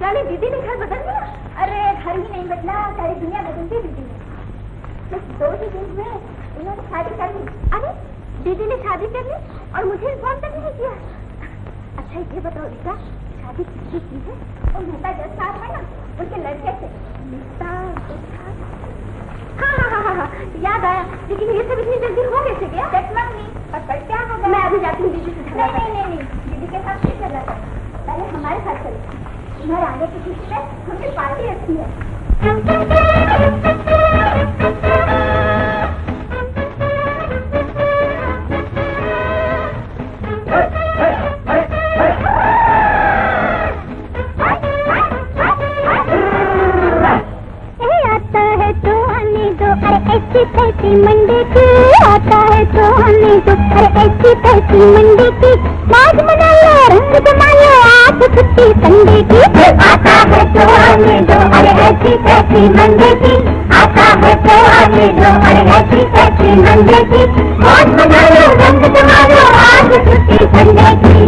साली दीदी ने घर बदल दिया? अरे घर ही नहीं बदला, सारी दुनिया बदल दी दीदी ने। सिर्फ 2 ही दिन में इन्होंने शादी कर ली। अरे दीदी ने शादी कर ली और मुझे इन्फॉर्म तक नहीं किया। अच्छा ये बताओ रीता, शादी किसकी की है? और मेहता जज साहब है ना, उनके लड़के से। मेहता हाँ, याद आया। लेकिन ये सब इतनी जल्दी हो कैसे गया? मम्मी और कल क्या होगा? मैं अभी जाती हूँ दीदी से। नहीं, दीदी के साथ नहीं चला जाए, पहले हमारे साथ चले। इधर आने की खुशी में उनकी पार्टी अच्छी है। ऐसी तैसी मंडी की आता है तो आने दो। अरे ऐसी तैसी मंडी की मौज मना लो, रंग जमा लो, आज छुट्टी संडे की। आता है तो आने दो। अरे ऐसी तैसी मंडी की आता है तो आने दो। अरे ऐसी तैसी मंडी की मौज मना लो, रंग जमा लो, आज छुट्टी संडे की।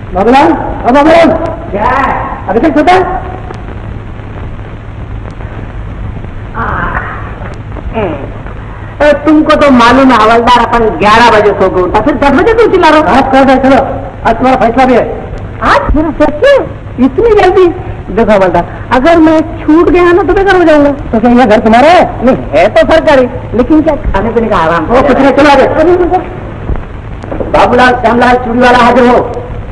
बाबूलाल, अब बाबूलाल क्या अभी तक सोता? तुमको तो मालूम है हवलदार, अपन 11 बजे सो के उठा, फिर 10 बजे क्यों चिल्ला रहा हो? आज कर दे, चलो आज तुम्हारा फैसला भी है। आज मेरा फैसला? इतनी जल्दी? देखो हवलदार, अगर मैं छूट गया ना तो बेकार हो जाऊंगा। तो क्या यह घर तुम्हारा है? नहीं है तो सरकारी, लेकिन क्या खाने पीने का आराम? वो कुछ नहीं, चलो आगे। बाबूलाल श्यामलाल चूड़ी वाला हाजिर हो।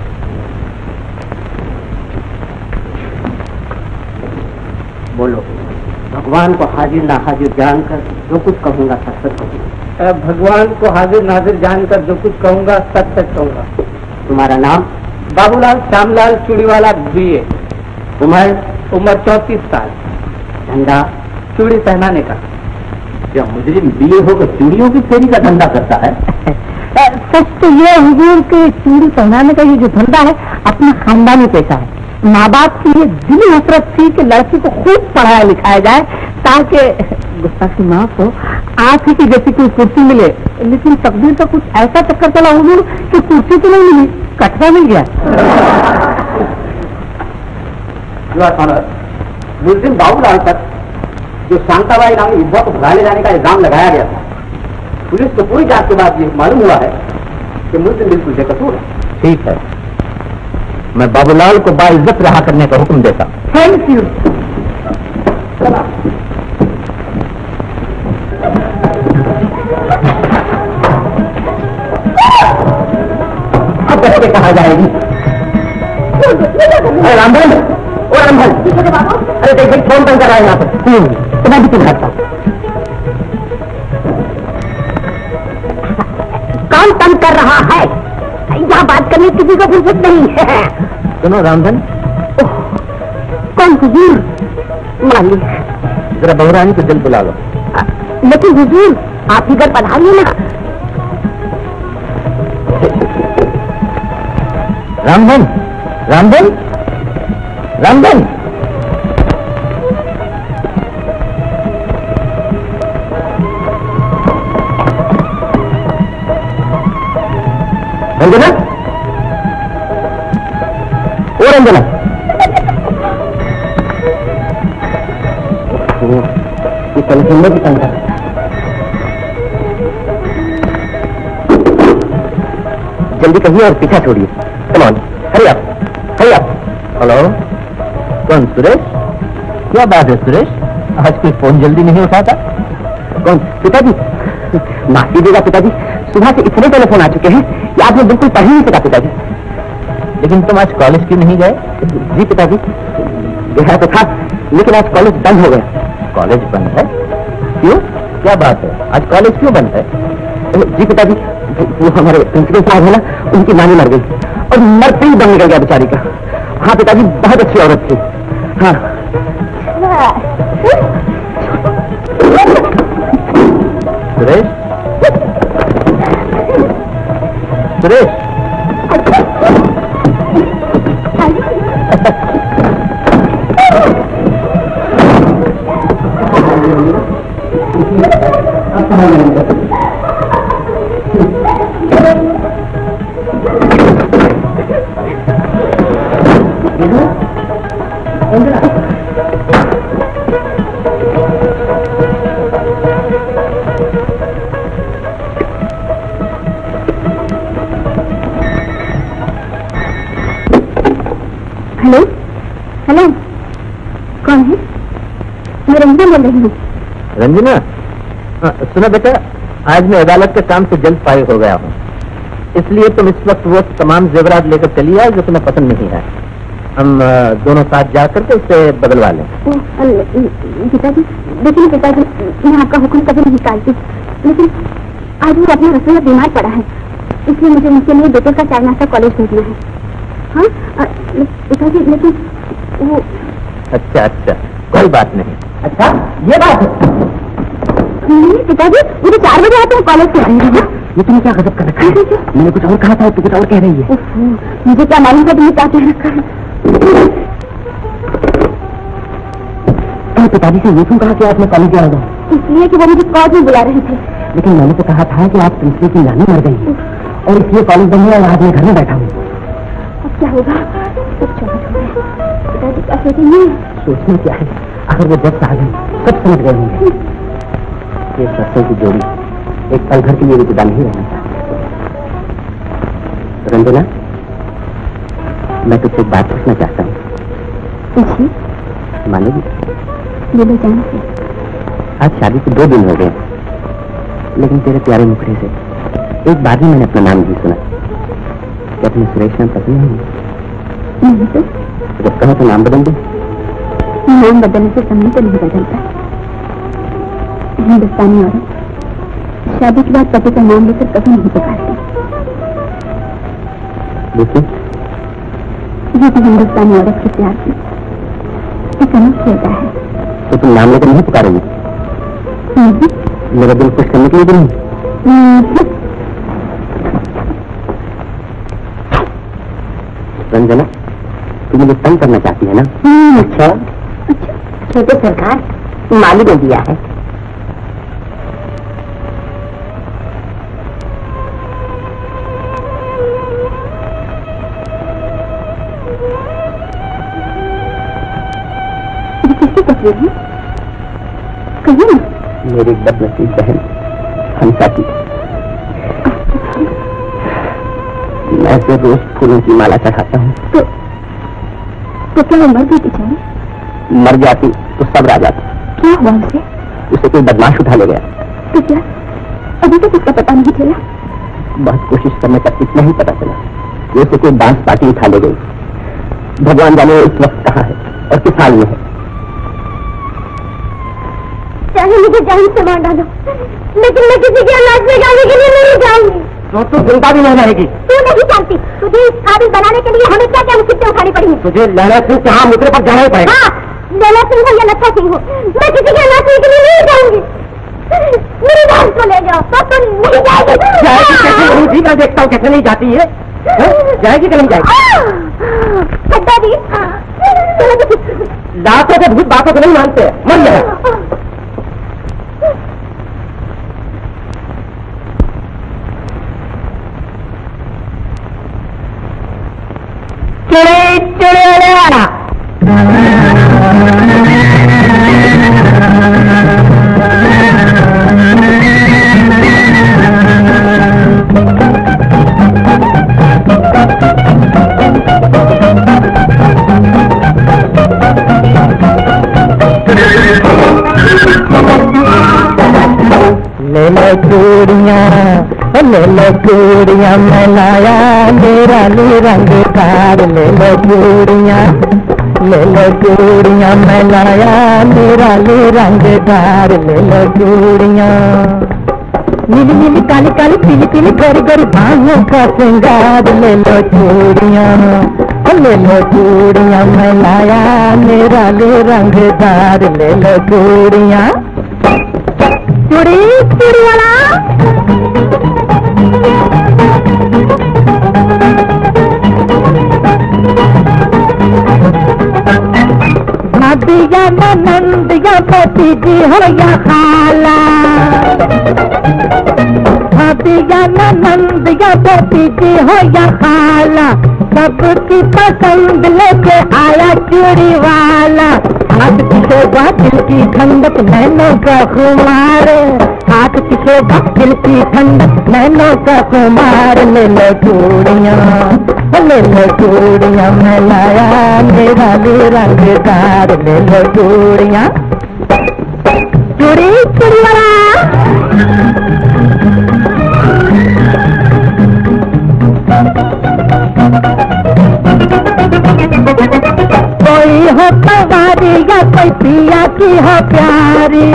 बोलो। भगवान को हाजिर ना हाजिर जानकर जो कुछ कहूंगा सच सच कहूंगा। भगवान को हाजिर नाजिर जानकर जो कुछ कहूंगा सच सच कहूंगा। तुम्हारा नाम? बाबूलाल श्यामलाल चूड़ीवाला BA। उम्र 34 साल। धंधा? चूड़ी पहनाने का। क्या मुजरिम BA होकर चूड़ियों की फेरी का धंधा करता है? सच तो ये हुजूर के चूड़ी पहनाने का ये जो धंधा है अपना खानदानी पेशा है। माँ बाप की ये दिली हसरत थी कि लड़की को खूब पढ़ाया लिखाया जाए ताकि गुस्ताखी माफ हो आंख की जैसी कोई कुर्सी मिले, लेकिन तकदीर का कुछ ऐसा चक्कर चला हुजूर कि कुर्सी तो नहीं मिली, कटरा मिल गया। मुस्लिम बाबूलाल तक जो शांताबाई नामी विधवा को भगा ले जाने का इल्जाम लगाया गया था, पुलिस को पूरी जांच के बाद ये मालूम हुआ है कि मुस्लिम बिल्कुल बेकसूर है। ठीक है, मैं बाबूलाल को बाइज्जत रहा करने का हुक्म देता। Thank you. अब बच्चे कहाँ जाएगी? अरे रामधन, ओ रामधन, अरे देख फोन बंद कर रहा है यहाँ पर। तो मैं भी तुम करता हूँ। कौन तंग कर रहा है? यहाँ बात करने किसी को फुर्सत नहीं है। सुनो रामधन। कौन हुजूर? मालिक। जरा बहुरानी को जल्द बुला लो। लेकिन हुजूर आप इधर पधारिए ना। रामधन, रामधन, रामधन। रंजना, ओ रंजना, ये टेलीफोन की तंग कर। जल्दी कहिए और पीछा छोड़िए। कम ऑन, हरी आप, हरी आप। हेलो, कौन? सुरेश? क्या बात है सुरेश, आज कोई फोन जल्दी नहीं उठाता? कौन? पिताजी। माफ कीजिएगा पिताजी, सुबह से इतने टेलीफोन आ चुके हैं कि आपने बिल्कुल पढ़ ही नहीं सका पिताजी। लेकिन तुम आज कॉलेज क्यों नहीं गए? जी पिताजी, गया तो था लेकिन आज कॉलेज बंद हो गया। कॉलेज बंद है? क्यों, क्या बात है, आज कॉलेज क्यों बंद है? जी पिताजी, वो हमारे प्रिंसिपल साहब है ना, उनकी नानी मर गई और मरते ही दम निकल गया बेचारी का। हाँ पिताजी, बहुत अच्छी औरत थी। हाँ सुरेश, सुरेश, हेलो हेलो, कौन है? मैं रंजना बोल रही हूँ। रंजना, सुना बेटा, आज मैं अदालत के काम से जल्द फारिग हो गया हूँ, इसलिए तुम इस वक्त वो तमाम जेवरात लेकर चली आओ जो तुम्हें पसंद नहीं है। हम दोनों साथ जा करके उससे बदलवा लें। पिताजी देखिए पिताजी, मैं आपका हुक्म कभी नहीं टालती, लेकिन आज वो अपना रसोईया बीमार पड़ा है, इसलिए मुझे उनके लिए बेटे का चाय नाश्ता कॉलेज भेजना है। हाँ पिताजी, लेकिन वो। अच्छा अच्छा, कोई बात नहीं। अच्छा ये बात है? नहीं पिताजी, मुझे 4 बजे आते हैं कॉलेज से आएंगे। ये तुमने क्या गजब कर रखा है? मैंने कुछ और कहा था, तू कुछ और कह रही है। मुझे क्या मालूम था तुमने क्या कह रखा है? पिताजी से ये क्यों कहा कि आप मैं कॉलेज आऊंगा? इसलिए कि वो मुझे कॉलेज में बुला रहे थे। लेकिन मैंने तो कहा था कि आप प्रिंसिपल की नानी मर गई और इसलिए कॉलेज बंद है और आज मैं घर में बैठा हूँ। क्या होगा? सब चौपट हो गया। पिताजी क्या सोचेंगे? सोचना क्या है, अगर वो जब आ गए सब समझ गए होंगे। ये बच्चों की जोड़ी एक पल भर के लिए भी जुदा नहीं रहना चाहती। रंजना, मैं तुझसे एक बात पूछना चाहता हूँ। पूछिए। मानेगी? बोलो जान से। आज शादी को 2 दिन हो गए, लेकिन तेरे प्यारे मुखड़े से एक बार भी मैंने अपना नाम नहीं सुना। क्या तुम्हें सुरेश नाम पसंद नहीं? नहीं तो जब कहो तो नाम बदल दो। नाम बदलने से समय तो नहीं बदलता। हिंदुस्तानी औरत शादी के बाद पति का नाम लेकर कभी नहीं पुकारती। देखिए, ये तो हिंदुस्तानी औरत के प्यार की एक अनूठ होता है। तो तुम नाम लेकर नहीं पुकारोगी? मेरा दिल खुश करने के लिए भी नहीं? रंजना, तुम मुझे तंग करना चाहती है ना? अच्छा, छोटे सरकार माली ने दिया है। किसकी तस्वीर है? कहिए ना। मेरी एक बदनसीब बहन हंसा की। मैं इसे रोज फूलों की माला चढ़ाता हूँ। तो क्या वो मर गई बेचारी? मर जाती तो सब आ जाता। क्या हुआ उसे? उसे कोई बदमाश उठा ले गया। तो क्या अभी तक उसका पता नहीं चला? बहुत कोशिश करने तक इतना ही पता चला कि उसे कोई डांस पार्टी उठा ले गई। भगवान जाने वो इस वक्त कहाँ है और किस हाल में है। चाहे मुझे जान से मार डालो, लेकिन मैं किसी के लाश में जाने के लिए नहीं जाऊंगी। तो तू जिंदा भी नहीं रहेगी। तू नहीं जानती, तुझे इस काबिल बनाने के लिए हमें क्या क्या मुसीबतें उठानी पड़ी। तुझे लैला सिंह के यहाँ मुद्रे पर जाना ही पड़ेगा। हाँ, लैला सिंह हो या लच्छा सिंह हो, मैं किसी के लाश के लिए नहीं जाऊंगी। मेरी बात को ले जाओ, तो तुम नहीं जाएगी। जाएगी कैसे नहीं थी? मैं देखता हूँ कैसे नहीं जाती है। जाएगी कि नहीं जाएगी? खड्डा दी लातों के भूत बातों को नहीं मानते, मर जाए। ले लो चूड़ियाँ मैं लाया मेरा रंग कार। ले लो चूड़ियाँ मैं लाया मेरा रंग कार। ले लो चूड़ियाँ नीली नीली काली काली पीली पीली गोरी गोरी भाइयों का श्रृंगार। ले लो चूड़ियाँ मैं लाया मेरा रंगदार। ले लो चूड़ियाँ। चूड़ी चूड़ी वाला भाभिया नंदिया पति जी हो या खाला। भाभिया नंदिया पति जी हो या खाला। सबकी पसंद लेके आया चूड़ी वाला। हाथ की शोभा दिल की ठंडक नैनों का खुमार। हाथ की शोभा दिल की ठंडक नैनों का खुमार। ले लो चूड़ियाँ मैं लाया मेरा रंगदार। ले लो चूड़ियाँ। चूड़ी चूड़ी वाला कोई हो कवारी या कोई पिया की हो प्यारी।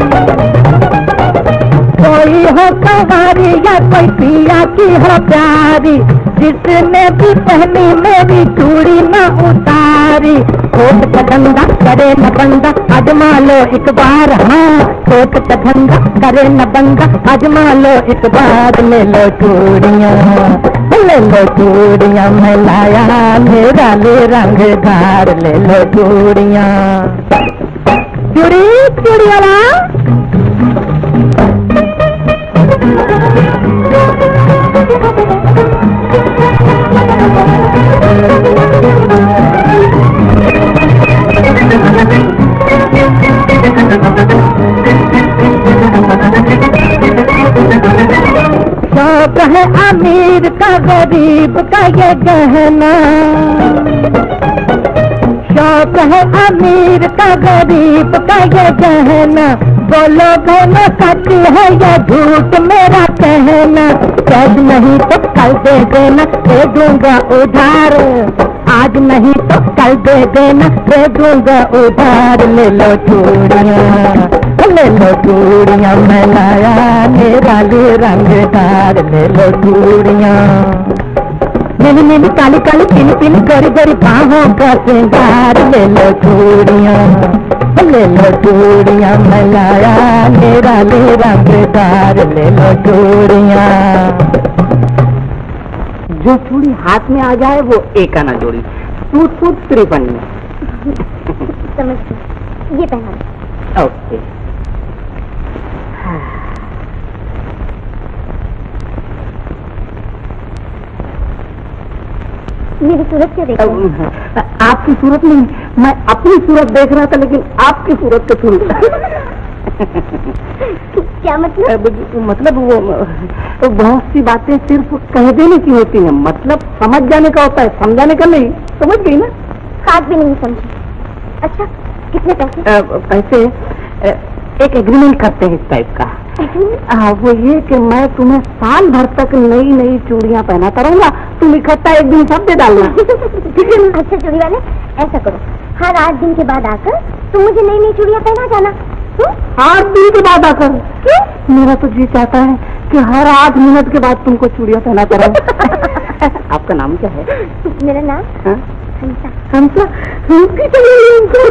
कोई हो कवारी या कोई पिया की हो प्यारी। जिसने भी पहनी मेरी चूड़ी न उतारी। कोट का धंधा करे न बंदा आजमा लो एक बार। हाँ, कोट का धंधा करे न बंदा आजमा लो एक बार। ले लो चूड़ियाँ मैं लाया मेरा रंगदार। ले लो चूड़ियाँ। चूड़ी चूड़ी वाला शौक है अमीर का गरीब का ये गहना, शौक है अमीर का गरीब का ये गहना, बोलो कहना सच है या झूठ मेरा कहना, आज नहीं तो कल दे देना दे दूंगा उधार, आज नहीं तो कल दे देना दे दूंगा उधार, ले लो चूड़ियां मैं लाया निराली रंगदार, ले लो चूड़ियां नीली नीली काली काली पीली पीली गोरी गोरी बाहों का श्रृंगार, ले लो चूड़ियां मैं लाया निराली रंगदार, ले लो चूड़ियां। जो चूड़ी हाथ में आ जाए वो एक आना जोड़ी, टूट फूट तिरपन में। समझ ये पहना। ओके। मेरी सूरत क्या देख रही है? आपकी सूरत नहीं, मैं अपनी सूरत देख रहा था, लेकिन आपकी सूरत तो थोड़ी। क्या मतलब? मतलब वो बहुत सी बातें सिर्फ कह देने की होती हैं, मतलब समझ जाने का होता है, समझाने का नहीं। समझ गई ना? खास भी नहीं समझी। अच्छा कितने पैसे? पैसे एक एग्रीमेंट करते हैं इस टाइप का। वो ये कि मैं तुम्हें साल भर तक नई नई चूड़ियां पहनाता रहूंगा, तुम इकट्ठा एक दिन सब दे डालना। ठीक है ना? अच्छा चूड़ी वाले ऐसा करो, हर 8 दिन के बाद आकर तुम मुझे नई नई चूड़ियां पहना जाना। 8 दिन के बाद आकर? मेरा तो जी चाहता है कि हर 8 मिनट के बाद तुमको चूड़ियां पहनाता रहूं। आपका नाम क्या है? मेरा नाम हंसा। हंसा? हंसी चलिए उनको।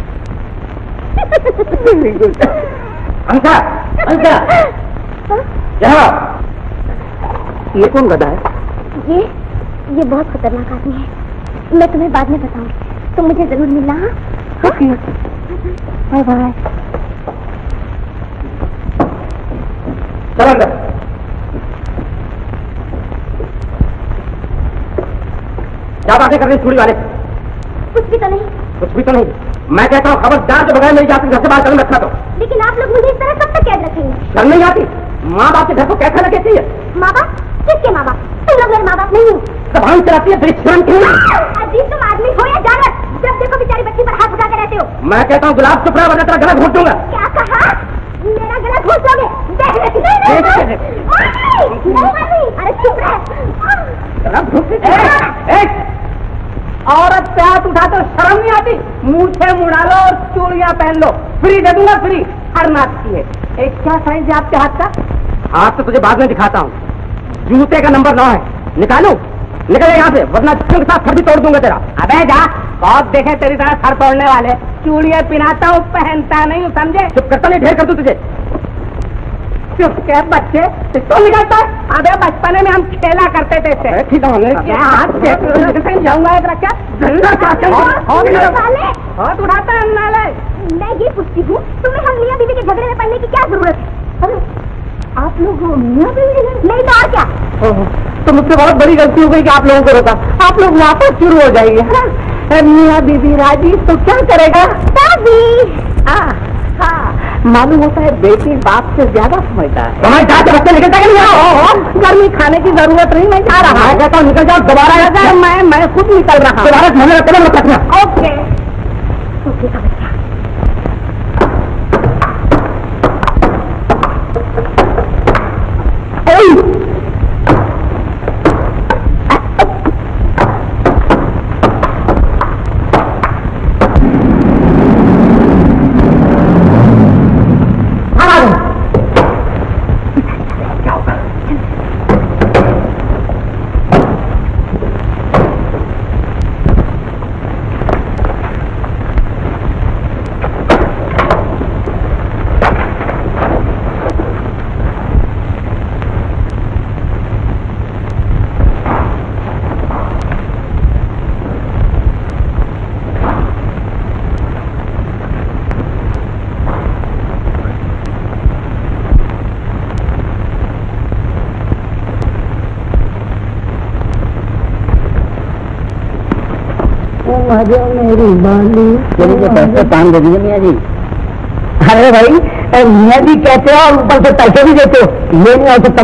हंसा, हंसा, यहाँ। ये कौन गधा है? ये बहुत खतरनाक आदमी है, मैं तुम्हें बाद में बताऊंगी, तुम मुझे जरूर मिलना। हाँ ओके, बाय बाय। चलो अंदर। क्या बातें कर रहे चूड़ी वाले? कुछ भी तो नहीं। कुछ भी तो नहीं? मैं कहता हूँ खबरदार के बगैर मेरी जाति घर से बाहर कदम रखना। तो लेकिन आप लोग मुझे इस तरह कब तक कैद रखेंगे? शर्म नहीं आती? माँ बाप के घर को कैसा लगे चाहिए? माँ बाप? किसके माँ बाप? तुम लोग मेरे माँ बाप नहीं हो। जबान चलाती है, शर्म क्यों? अजीब तुम आदमी हो या जानवर, जब देखो बेचारी बच्ची पर हाथ उठा के रहते हो। मैं कहता हूँ गुलाब चुप रहा, वरना तेरा गला घोट दूंगा। क्या कहा? मेरा गला घोट दोगे? देख लेती। अरे चुप रहे। औरत पे हाथ उठा तो शर्म नहीं आती? मूछे मुड़ा लो और चूड़ियां पहन लो, फ्री दे दूंगा, फ्री। हर नाच की है। एक क्या साइज है आपके हाथ का? हाथ तो तुझे बाद में दिखाता हूँ। जूते का नंबर 9 है। निकालू? निकल यहाँ से, वरना के साथ सर भी तोड़ दूंगा तेरा। अबे जा, बहुत देखे तेरी तरह सर तोड़ने वाले। चूड़ियां पहनाता हूँ, पहनता नहीं हूँ, समझे? चुप करता नहीं, ढेर कर दूं तुझे। चुप के बच्चे, तो निकलता है। अबे बचपने में हम खेला करते थे। ठीक है, जाऊंगा क्या? हाथ उठाता है नाले। मैं ये पूछती हूँ, तुम्हें हम मियां बीवी के झगड़े में पड़ने की क्या जरूरत है? अरे आप लोग मियां बीवी हैं? नहीं तो और क्या? तो मुझसे बहुत बड़ी गलती हो गई कि आप लोगों को रोका। आप लोग वापस शुरू हो जाएंगे। मियां बीवी राजी तो क्या करेगा? मालूम होता है बेटी बाप से ज्यादा समझता है। बच्चे निकलता कि नहीं? गर्मी खाने की जरूरत नहीं, मैं जा रहा। कहता हूँ निकल जाओ, दोबारा आ जाए। मैं खुद निकल रहा। दोबारा खाने का कदम मत रखना। ओके ओके समझ गया। मेरी बाली चलिए पैसे 5 दे दीजिए मियाँ जी। अरे भाई मियाँ जी कहते हो और ऊपर से पैसे भी देते हो, ये नहीं हो सकता मुन्ना।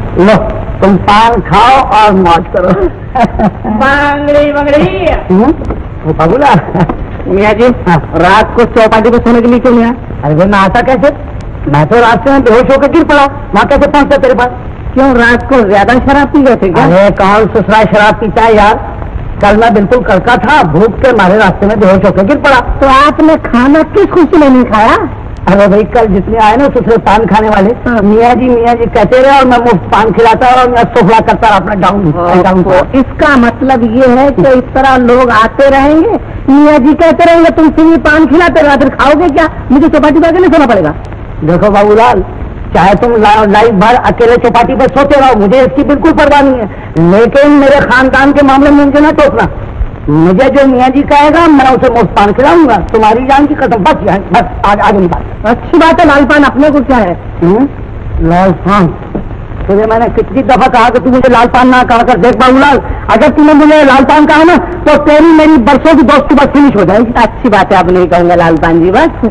लो तुम पान खाओ और मौज करो। बांगड़ी बांगड़ी बाबूला मियाँ जी, रात को चौपाटी पे सोने के लिए क्यों मियाँ? अरे मैं आता कैसे? मैं तो रास्ते में बेहोश होकर गिर पड़ा, वहाँ कैसे पहुंचा तेरे पास? क्यों, रात को ज्यादा शराब पी गए थे क्या? अरे कौन ससुरा शराब पीता है यार? कल मैं बिल्कुल कड़का था, भूख के मारे रास्ते में बेहोश होकर गिर पड़ा। तो आपने खाना किस खुशी में नहीं खाया? अरे भाई कल जितने आए ना दूसरे पान खाने वाले मियाँ जी कहते रहे और मैं मुफ्त पान खिलाता और मैं सोफला करता अपना डाउन। तो इसका मतलब ये है कि इस तरह लोग आते रहेंगे, मियाँ जी कहते रहेंगे, तुम फिर पान खिलाते रहो, फिर खाओगे क्या? मुझे चौपाटी पर नहीं सोना पड़ेगा। देखो बाबूलाल, चाहे तुम लाइफ भर अकेले चौपाटी पर सोते रहो, मुझे इसकी बिल्कुल परवाह नहीं है, लेकिन मेरे खानदान के मामले में मुझे ना टोकना। मुझे जो मियाँ जी कहेगा मैं उसे मुफ्त पान खिलाऊंगा, तुम्हारी जान की कसम। बस यार बस आगे नहीं बात। अच्छी बात है, लाल पान अपने को क्या है? लाल पान? तुझे मैंने कितनी दफा कहा कि तू मुझे लाल पान ना कहा कर। देख बाबूलाल, अगर तूने मुझे लाल पान कहा ना तो तेरी मेरी बरसों की दोस्ती बस फिनिश हो जाएगी। अच्छी बात है, अब नहीं कहूँगा लाल पान जी। बस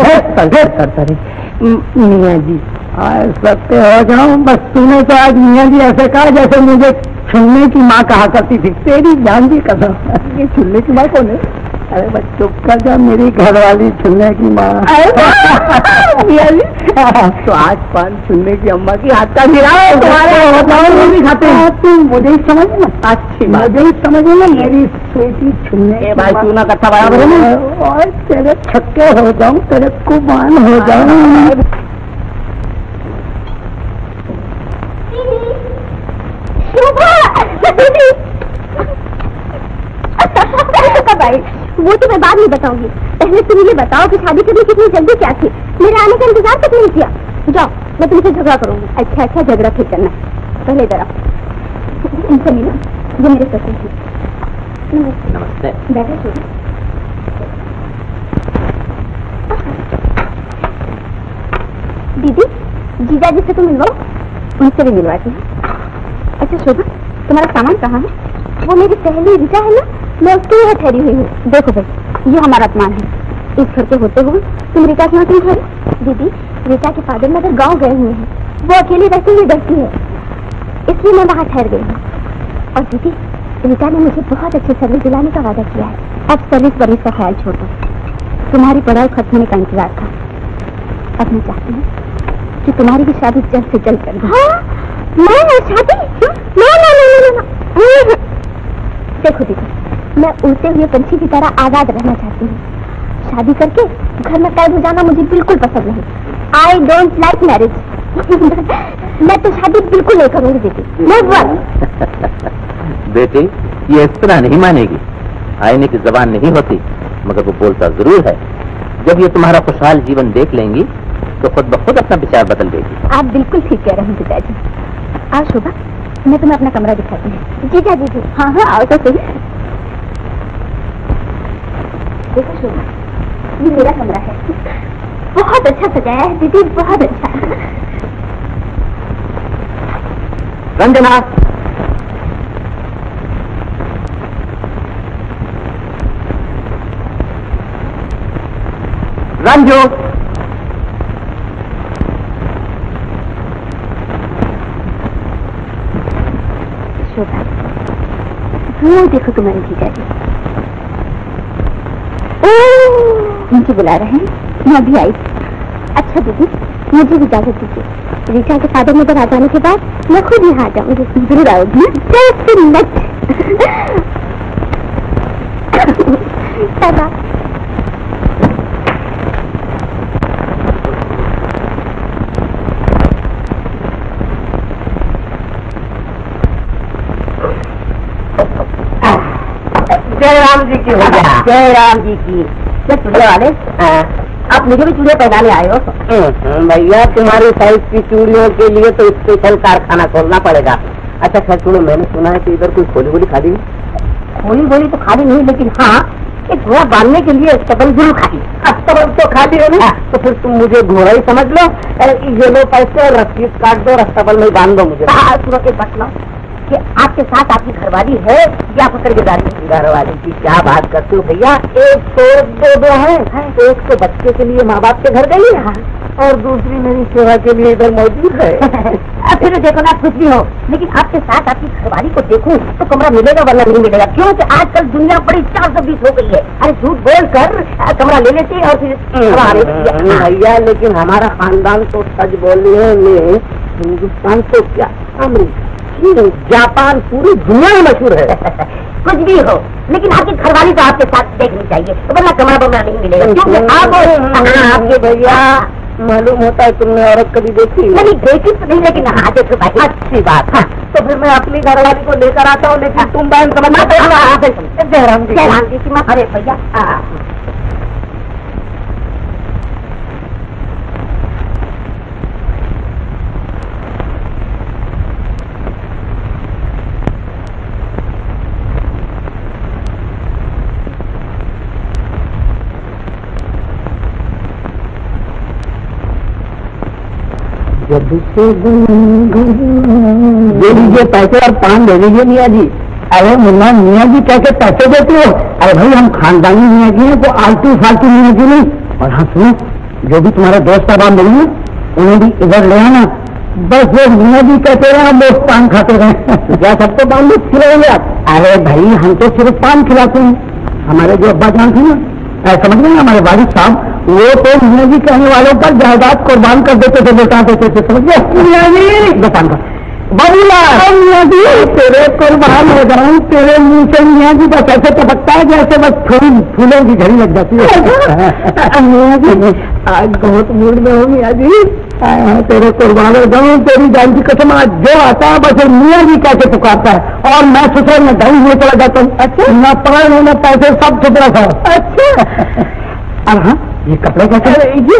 मियाँ जी सत्य हो जाऊं, बस तूने तो आज मियाँ जी ऐसे कहा जैसे मुझे छुन्ने की माँ कहा करती थी। तेरी जान की कसम। ये छुन्ने की माँ कौन है? अरे बस चुप कर जा, मेरी घरवाली छुन्ने की माँ। मियाँ जी तो आज पान छुन्ने की अम्मा की हाथ का गिरा तुम्हारे भी खाते हैं। तुम मुझे ही समझ ना, अच्छी मुझे ही समझ ना, मेरी स्वीटी छुन्ने भाई चूना कट्टा बराबर है ना, और तेरे छक्के हो जाऊं, तेरे कुबान हो जाऊं। भाई वो तो मैं बाद में बताऊंगी, पहले तुम ये बताओ कि शादी करने की इतनी जल्दी क्या थी? मेरे आने का इंतजार तक नहीं किया। जाओ, मैं तुमसे झगड़ा करूंगी। अच्छा अच्छा, झगड़ा फिर करना, पहले जरा इनसे मिलो। ये मेरे ससुर जी। नमस्ते। बैठे छोड़ो। दीदी, जीजा जी से तो मिलवाओ, उनसे भी मिलवाती हूँ। अच्छा शोभा, तुम्हारा सामान कहाँ है? वो मेरी सहेली रीता है ना, मैं उसके यहाँ ठहरी हुई हूँ। देखो भाई, ये हमारा अपमान है, इस घर के होते हुए तुम रीता के यहाँ क्यों ठहरी? दीदी, रीता के फादर नगर गाँव गए हुए हैं, वो अकेली रहती हुई डरती है, इसलिए मैं वहाँ ठहर गई हूँ। और दीदी, रीता ने मुझे बहुत अच्छी सर्विस दिलाने का वादा किया है। अब सर्विस वर्विस का ख्याल छोड़ो, तुम्हारी पढ़ाई खत्म होने का इंतजार था। अब मैं चाहती हूँ कि तुम्हारी भी शादी जल्द से जल्द कर दूं। मैं शादी? ना। देखो दीदी, मैं उड़ते हुए पंछी की तरह आजाद रहना चाहती हूँ। शादी करके घर में कैद हो जाना मुझे बिल्कुल पसंद नहीं। I don't like marriage. मैं तो शादी बिल्कुल नहीं करूँगी दीदी, नेवर। बेटी, ये इस तरह नहीं मानेगी। आईने की जबान नहीं होती, मगर वो बोलता जरूर है। जब ये तुम्हारा खुशहाल जीवन देख लेंगी तो खुद ब खुद अपना विचार बदल देगी। आप बिल्कुल ठीक कह रहे हैं पिताजी। आओ शोभा, मैं तुम्हें अपना कमरा दिखाती हूँ। जीजा जी। हाँ हाँ, आओ तो सही। देखो शोभा, ये मेरा कमरा है, बहुत अच्छा सजाया है दीदी, बहुत अच्छा। रंजना, रंजू, शोभा, वो देखो तुम्हारे जीजा जी, मुझे बुला रहे हैं, मैं भी आई। अच्छा दीदी, मुझे इजाजत दीजिए, रीटा के फादर नगर आ जाने के बाद मैं खुद यहाँ आ जाऊंगी। जरूर आओगी ना? जय राम जी की हो गया। जय राम जी की। क्या चूड़िया वाले, आप मुझे भी चूड़िया पहनाने आए हो? भैया, तुम्हारी साइज की चूड़ियों के लिए तो स्पेशल कारखाना खोलना पड़ेगा। अच्छा खैर छोड़ो, मैंने सुना है कि इधर कोई खोली बोली खाली खोली तो खाली नहीं, लेकिन हाँ, एक घोड़ा बांधने के लिए अस्तबल जरूर खाली। अस्तबल तो खाली है ना, तो फिर तुम मुझे घोड़ा ही समझ लो। ये लो पैसे और रसीद काट दो, अस्तबल में बांध दो मुझे। सुनो के बस लो, कि आपके साथ आपकी घरवाली है या पकड़ के डाली? घरवाली की क्या बात करते हो भैया, एक तो दो है, एक तो बच्चे के लिए माँ बाप के घर गई है और दूसरी मेरी सेवा के लिए इधर मौजूद है। फिर देखो ना, कुछ भी हो लेकिन आपके साथ आपकी घरवाली को देखूं तो कमरा मिलेगा वरना नहीं मिलेगा, क्योंकि आजकल दुनिया बड़ी 420 हो गई है। अरे झूठ बोल कर कमरा ले लेते और फिर भैया, लेकिन हमारा खानदान तो सच बोलने में हिंदुस्तान तो क्या अमेरिका, जापान, पूरी दुनिया में मशहूर है। कुछ भी हो लेकिन आपकी घरवाली तो आपके साथ देखनी चाहिए, वरना कमरा बमरा नहीं मिलेगा, क्योंकि आप आपके भैया मालूम होता है तुमने औरत कभी देखी? नहीं देखी तो नहीं, लेकिन हाँ देखो भाई, अच्छी बात है। तो फिर मैं अपनी घरवाली को लेकर आता हूँ, लेकिन तुम बहन समझ जयराम जी की माँ। अरे भैया दे लीजिए पैसे और पान दे लीजिए मियाँ जी। अरे मुन्ना, मियाँ जी कैसे पैसे देते हो? अरे भाई हम खानदानी मियाँ जी हैं, तो आलतू फालतू मियाँ जी नहीं। और हाँ सुनो, जो भी तुम्हारे दोस्त साहब मिलेंगे उन्हें भी इधर ले आना। बस वो मियाँ जी कहते रहे हम लोग पान खाते रहे। क्या सबको पान भी खिलाएंगे आप? अरे भाई हम तो सिर्फ पान खिलाते हैं। हमारे जो अब्बा जान थे ना, समझ गए, हमारे वालिद साहब, वो तो मियाँ जी कहने वालों पर जायदाद कुर्बान कर देते थे, लौटा देते थे, समझ गए? मियाँ जी दुकान का बबूला, मियाँ जी तेरे कुर्बान हो जाऊं, तेरे मुंह से मियाँ जी बस ऐसे टपकता है जैसे बस थोड़ी फूलों की झड़ी लग जाती है। मियाँ जी आज बहुत मूड में हो मियाँ जी, तेरे कुर्बान हो जाऊं, तेरी जान की कसम, आज जो आता है बस मियाँ जी कैसे पुकारता है और मैं ससुर में ढंग हुए चला जाता हूँ। अच्छा, न पकड़ न पैसे सब सुधरा था। अच्छा, अब हाँ ये कपड़े कैसे?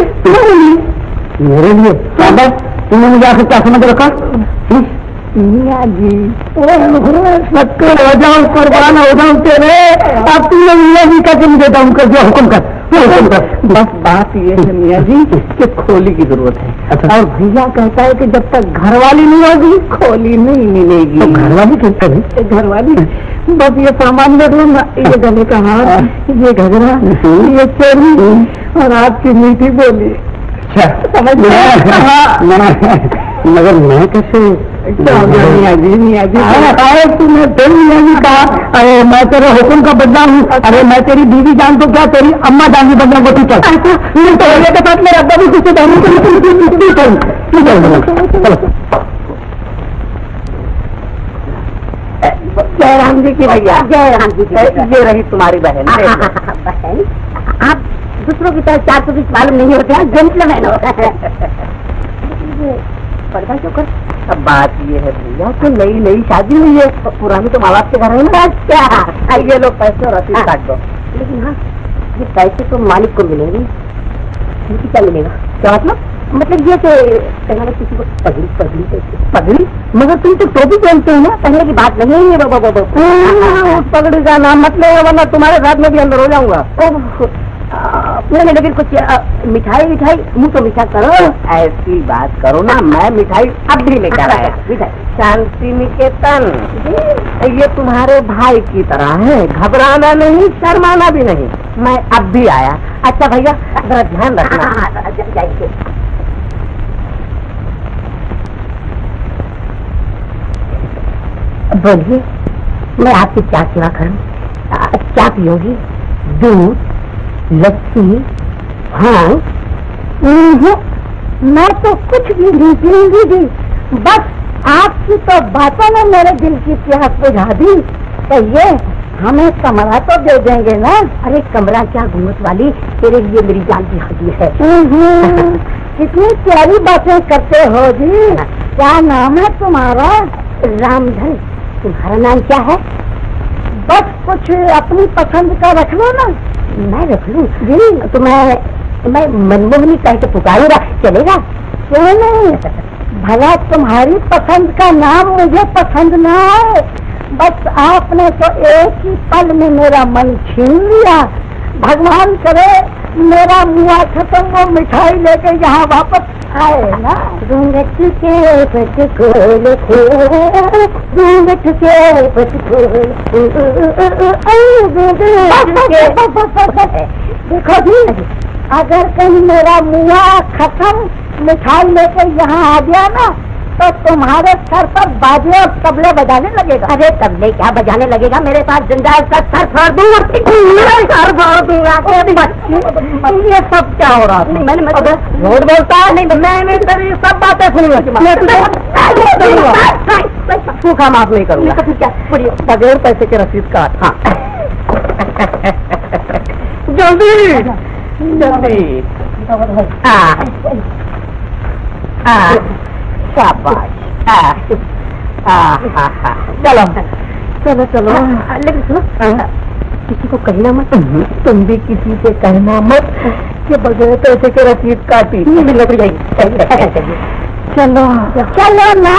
ये मेरे लिए तुमने मुझे आखिर क्या समझ रखा? मियाँ जी सबके हो जाऊं, कुर्बान हो जाऊं तेरे। अब तुमने मियाँ जी कैसे मुझे दम कर दिया? हुक्म कर, हुक्म कर। बस बात ये है मियाँ जी कि खोली की जरूरत है। अच्छा। और भैया कहता है कि जब तक घरवाली नहीं होगी खोली नहीं मिलेगी। तो घरवाली कहता है? घरवाली बस ये सामान में दूंगा, ये गले का हार, ये घगरा, ये चोरी और आपकी मीठी बोली। अच्छा समझ गया। मगर मैं कैसे? मियाँ जी तुमने फिर मियाँ जी कहा, अरे मैं तेरे हुक्म का बदला हूँ। अरे मैं तेरी बीवी जान तो क्या, तेरी अम्मा जान भी बदला को तू चल। तो भैया के साथ मेरा अब्बा भी तुझसे जयराम जी की भैया, जयराम जी की, ये रही तुम्हारी बहन। बहन आप दूसरों की तरह 420 मालूम नहीं होते, जेंटलमैन होता है। पर्दा क्यों कर? अब बात ये है भैया कि नई शादी हुई है, पुरानी तो माँ बाप के घर है ना। क्या ये लोग पैसे और रसीद काट दो, लेकिन हाँ ये पैसे तो मालिक को मिलेंगे, इनकी क्या मिलेगा? क्या मतलब ये कि किसी को पगड़ी, मगर तुम तो टोपी पहनते हो ना, पहले की बात नहीं है। बाबा पगड़ी का नाम मत ले, वरना तुम्हारे साथ में भी अंदर हो जाऊंगा। नहीं लेकिन कुछ मिठाई मुँह तो मीठा करो। ऐसी बात करो ना, मैं मिठाई अब भी लेकर आया। शांति निकेतन ये तुम्हारे भाई की तरह है, घबराना नहीं, शर्माना भी नहीं। मैं अब भी आया। अच्छा भैया जरा ध्यान रखना। जाइए। बोलिए, मैं आपकी क्या सेवा करूं? क्या पियोगी? दूध, लस्सी? हाँ मैं तो कुछ भी नहीं पीऊंगी, बस आपकी तो बातों ने मेरे दिल की प्यास बुझा दी। तो ये हमें कमरा तो दे देंगे ना? अरे कमरा क्या घूमत वाली, तेरे लिए मेरी जान की हड्डी है। कितनी प्यारी बातें करते हो जी। क्या नाम है तुम्हारा? रामधन। तुम्हारा नाम क्या है? बस कुछ अपनी पसंद का रख लो ना। मैं रख लूं जी? तो मैं मनमोहनी कह के पुकारूंगा, चलेगा? क्यों नहीं? भला तुम्हारी पसंद का नाम मुझे पसंद ना है, बस आपने तो एक ही पल में मेरा मन छीन लिया। भगवान करे मेरा मुआ खत्म, वो मिठाई लेके यहाँ वापस आए ना घूंघट के पट खोल घूंघट के पट खोल। देखो जी, अगर कहीं मेरा मुआ खत्म मिठाई लेके यहाँ आ गया ना तो तुम्हारे सर पर बाजे और तबले बजाने लगेगा। अरे तबले क्या बजाने लगेगा, मेरे पास जिंदा का सर फाड़ दूंगा, सर फाड़ दूंगा। ये सब क्या हो रहा है? मैंने झूठ बोलता है नहीं, मैं सब बातें सुनूंगा, सूखा माफ नहीं करूंगा। क्या बगैर पैसे के रसीद काट। हाँ जल्दी जल्दी। शाबाश। चलो चलो चलो। लेकिन सुनो, किसी को कहना मत, तुम भी किसी से कहना मत कि बगैर पैसे के रसीद काटी। लग जाएगी। चलो चलो ना।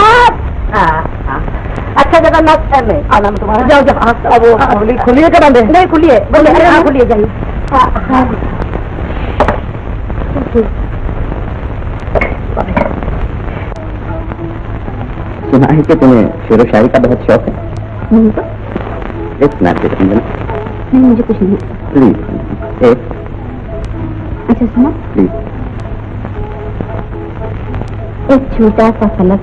अच्छा जगन्नाथ में आना तुम्हारा। जाओ जाओ। वो खुलिए क्या बंद है? नहीं खुलिए, खुलिए जाइए। सुना है कि तुम्हें शेर व शायरी का बहुत शौक है। नहीं तो एक सुना दे रंजना। नहीं, मुझे कुछ नहीं। प्लीज एक। अच्छा सुना। प्लीज। एक छोटा सा फलक,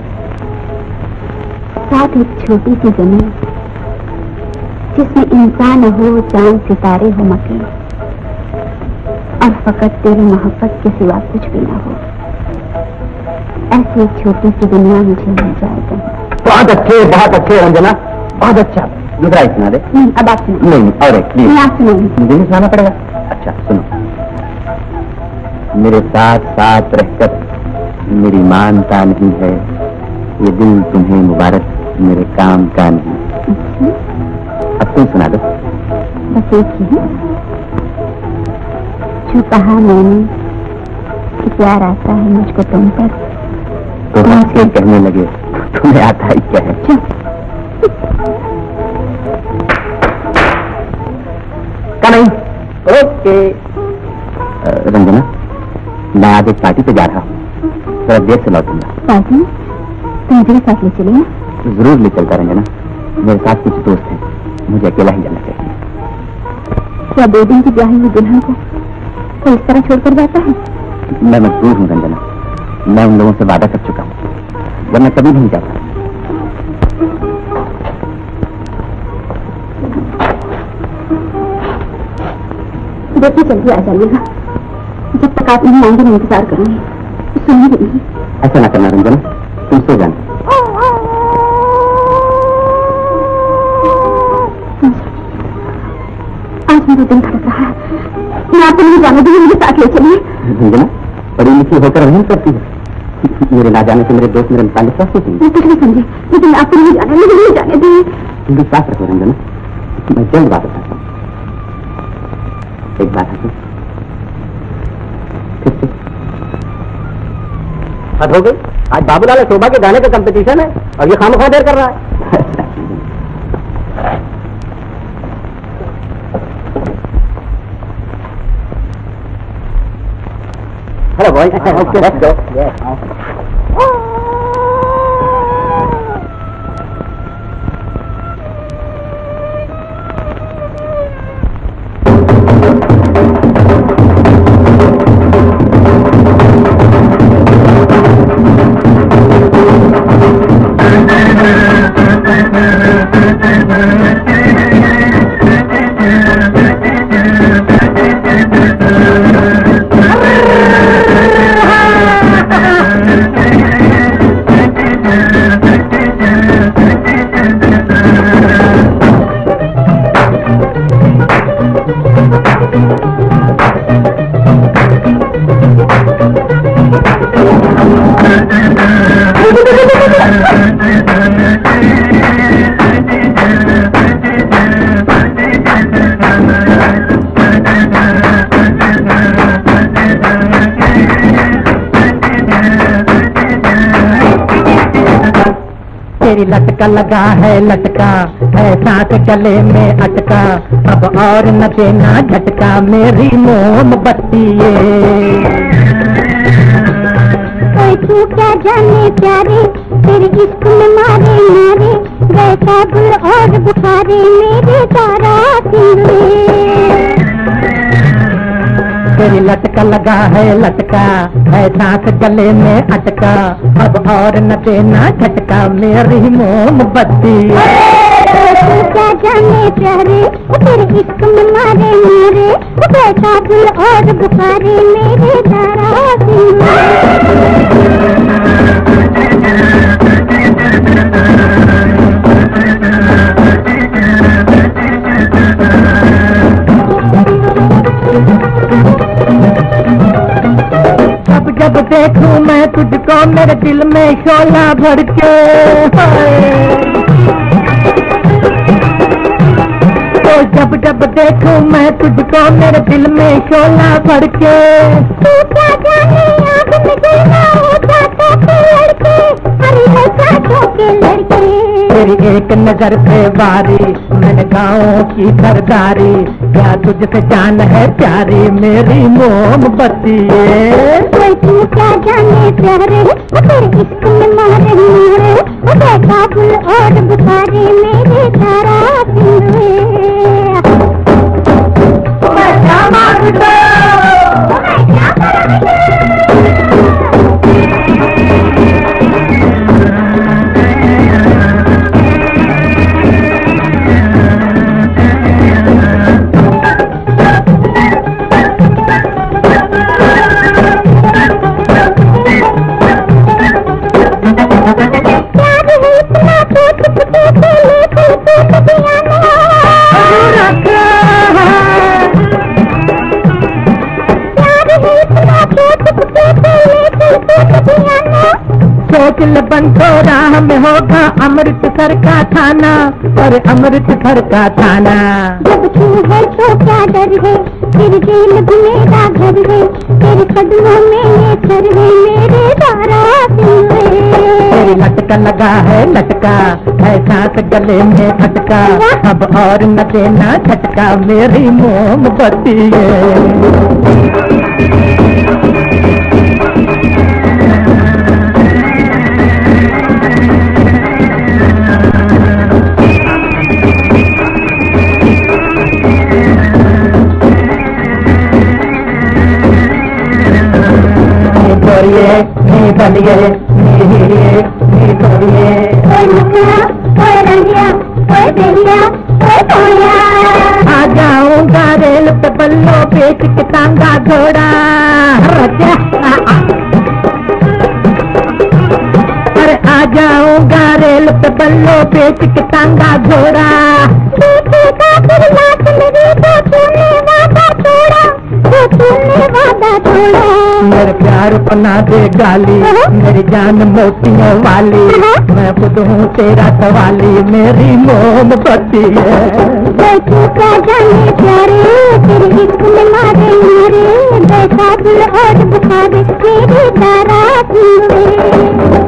साथ एक छोटी सी जमीन, जिसमें इंसान हो, चांद सितारे हो मके, और फकत तेरी मोहब्बत के सिवा कुछ भी ना हो। ऐसी एक छोटी सी दुनिया मुझे मिल जाएगा। बहुत अच्छे रंजना, बहुत अच्छा। दूसरा ही सुना दे। नहीं, अब आप सुनो। नहीं और एक प्लीज। नहीं, आप सुनोगे। मुझे नहीं सुनाना पड़ेगा। अच्छा सुनो। मेरे साथ साथ रहकर मेरी मानता नहीं है, ये दिल तुम्हें मुबारक मेरे काम का नहीं। अब तुम सुना दो। बस एक ही है। जो कहा मैंने कि प्यार आता है मुझको तुम पर, तो हंस कहने लगे तुम्हें आता ही क्या है? नहीं। ओके रंजना, मैं आज एक पार्टी पे जा रहा हूँ, थोड़ा देर से लौटूंगा। पार्टी? तुम मेरे साथ ले चलेगा? जरूर ले चलता रंजना, मेरे साथ कुछ दोस्त हैं, मुझे अकेला ही जाना चाहिए। क्या 2 दिन की ब्याही हुई दुल्हन को तो इस तरह छोड़कर जाता है? मैं मजबूर हूँ रंजना, मैं उन लोगों से वादा कर चुका हूँ, वरना कभी नहीं जाता। देखिए जल्दी आ जाइएगा, जब तक आप नहीं आएंगे मैं इंतजार करूंगी। सुनिए नहीं। ऐसा ना करना रंजना, तुम सो जाना। आज मेरा दिन खड़क रहा है, मैं आपको नहीं जाने दूंगी, मुझे साथ ले चलिए। रंजना पढ़ी लिखी होकर नहीं करती है, मेरे ना जाने से मेरे दोस्त मेरे मुताबिक क्या सोचेंगे? मैं कुछ नहीं समझे, लेकिन आपको नहीं जाने, मुझे नहीं जाने दी। तुम भी साथ रखो रंजना, मैं जल्द वापस आता हूँ। एक बात है फिर से हद हो गई। आज बाबूलाल शोभा के गाने का कंपटीशन है और ये खामखा देर कर रहा है। Hello boy, let's go. तेरी लटका लगा है लटका है सांस गले में अटका, अब और न देना झटका मेरी मोमबत्ती। कोई तू क्या जाने प्यारे, तेरे इश्क में मारे मारे गए काबुल और बुखारे मेरे तारा सिंदूर। तेरी लटका लगा है लटका है सांस गले में अटका, अब और न देना झटका मेरी मोमबत्ती। तू क्या जाने प्यारे, तेरे इश्क में मारे मारे गए काबुल और बुखारे मेरे तारा सिंदूर। जब देखूं मैं तुझको मेरे दिल में शोला भर के, तो जब देखूं मैं तुझको मेरे दिल में शोला भर के। तू क्या जाने आँख में गिरना हो जाता के लड़के, अरे हो जाता के लड़के। तेरी एक नजर पे बारी मैंने गाँव की सरदारी, क्या तुझसे जान है प्यारी मेरी मोमबत्ती। कोई तू क्या जाने प्यारे, तेरे इश्क में मारे मारे काबुल और बुखारे मेरे तारा सिंदूर। मैं क्या मार दो, मैं क्या करूँ। सोच ले बंटो राह में होगा अमृतसर का थाना, और अमृतसर का थाना। जब तू है तो क्या डर है, तेरे जेल भी मेरा घर है, तेरे कदमों में ये सर है मेरे तारा सिंदूर। तेरी लटका लगा है लटका है सांस गले में अटका, अब और न देना झटका मेरी मोमबत्ती। बलिए नी तोड़िए, कोई मुखिया कोई रंगिया कोई बेलिया कोई तोड़िया। आ जाऊंगा रेल पे बल्लो बेच के टांगा घोड़ा, अरे आ जाऊंगा रेल पे बल्लो बेच के टांगा घोड़ा। देखेगा फिर लात मेरी तो तूने वादा तोड़ा, तो तूने वादा तोड़ा। मेरे प्यार बना दे गाली मेरी जान मोतियों वाली, मैं खुद हूँ तेरा सवाली मेरी मोमबत्ती है। तू क्या जाने प्यारे, तेरे इश्क में मारे मारे गए काबुल और बुखारे मेरे तारा सिंदूर।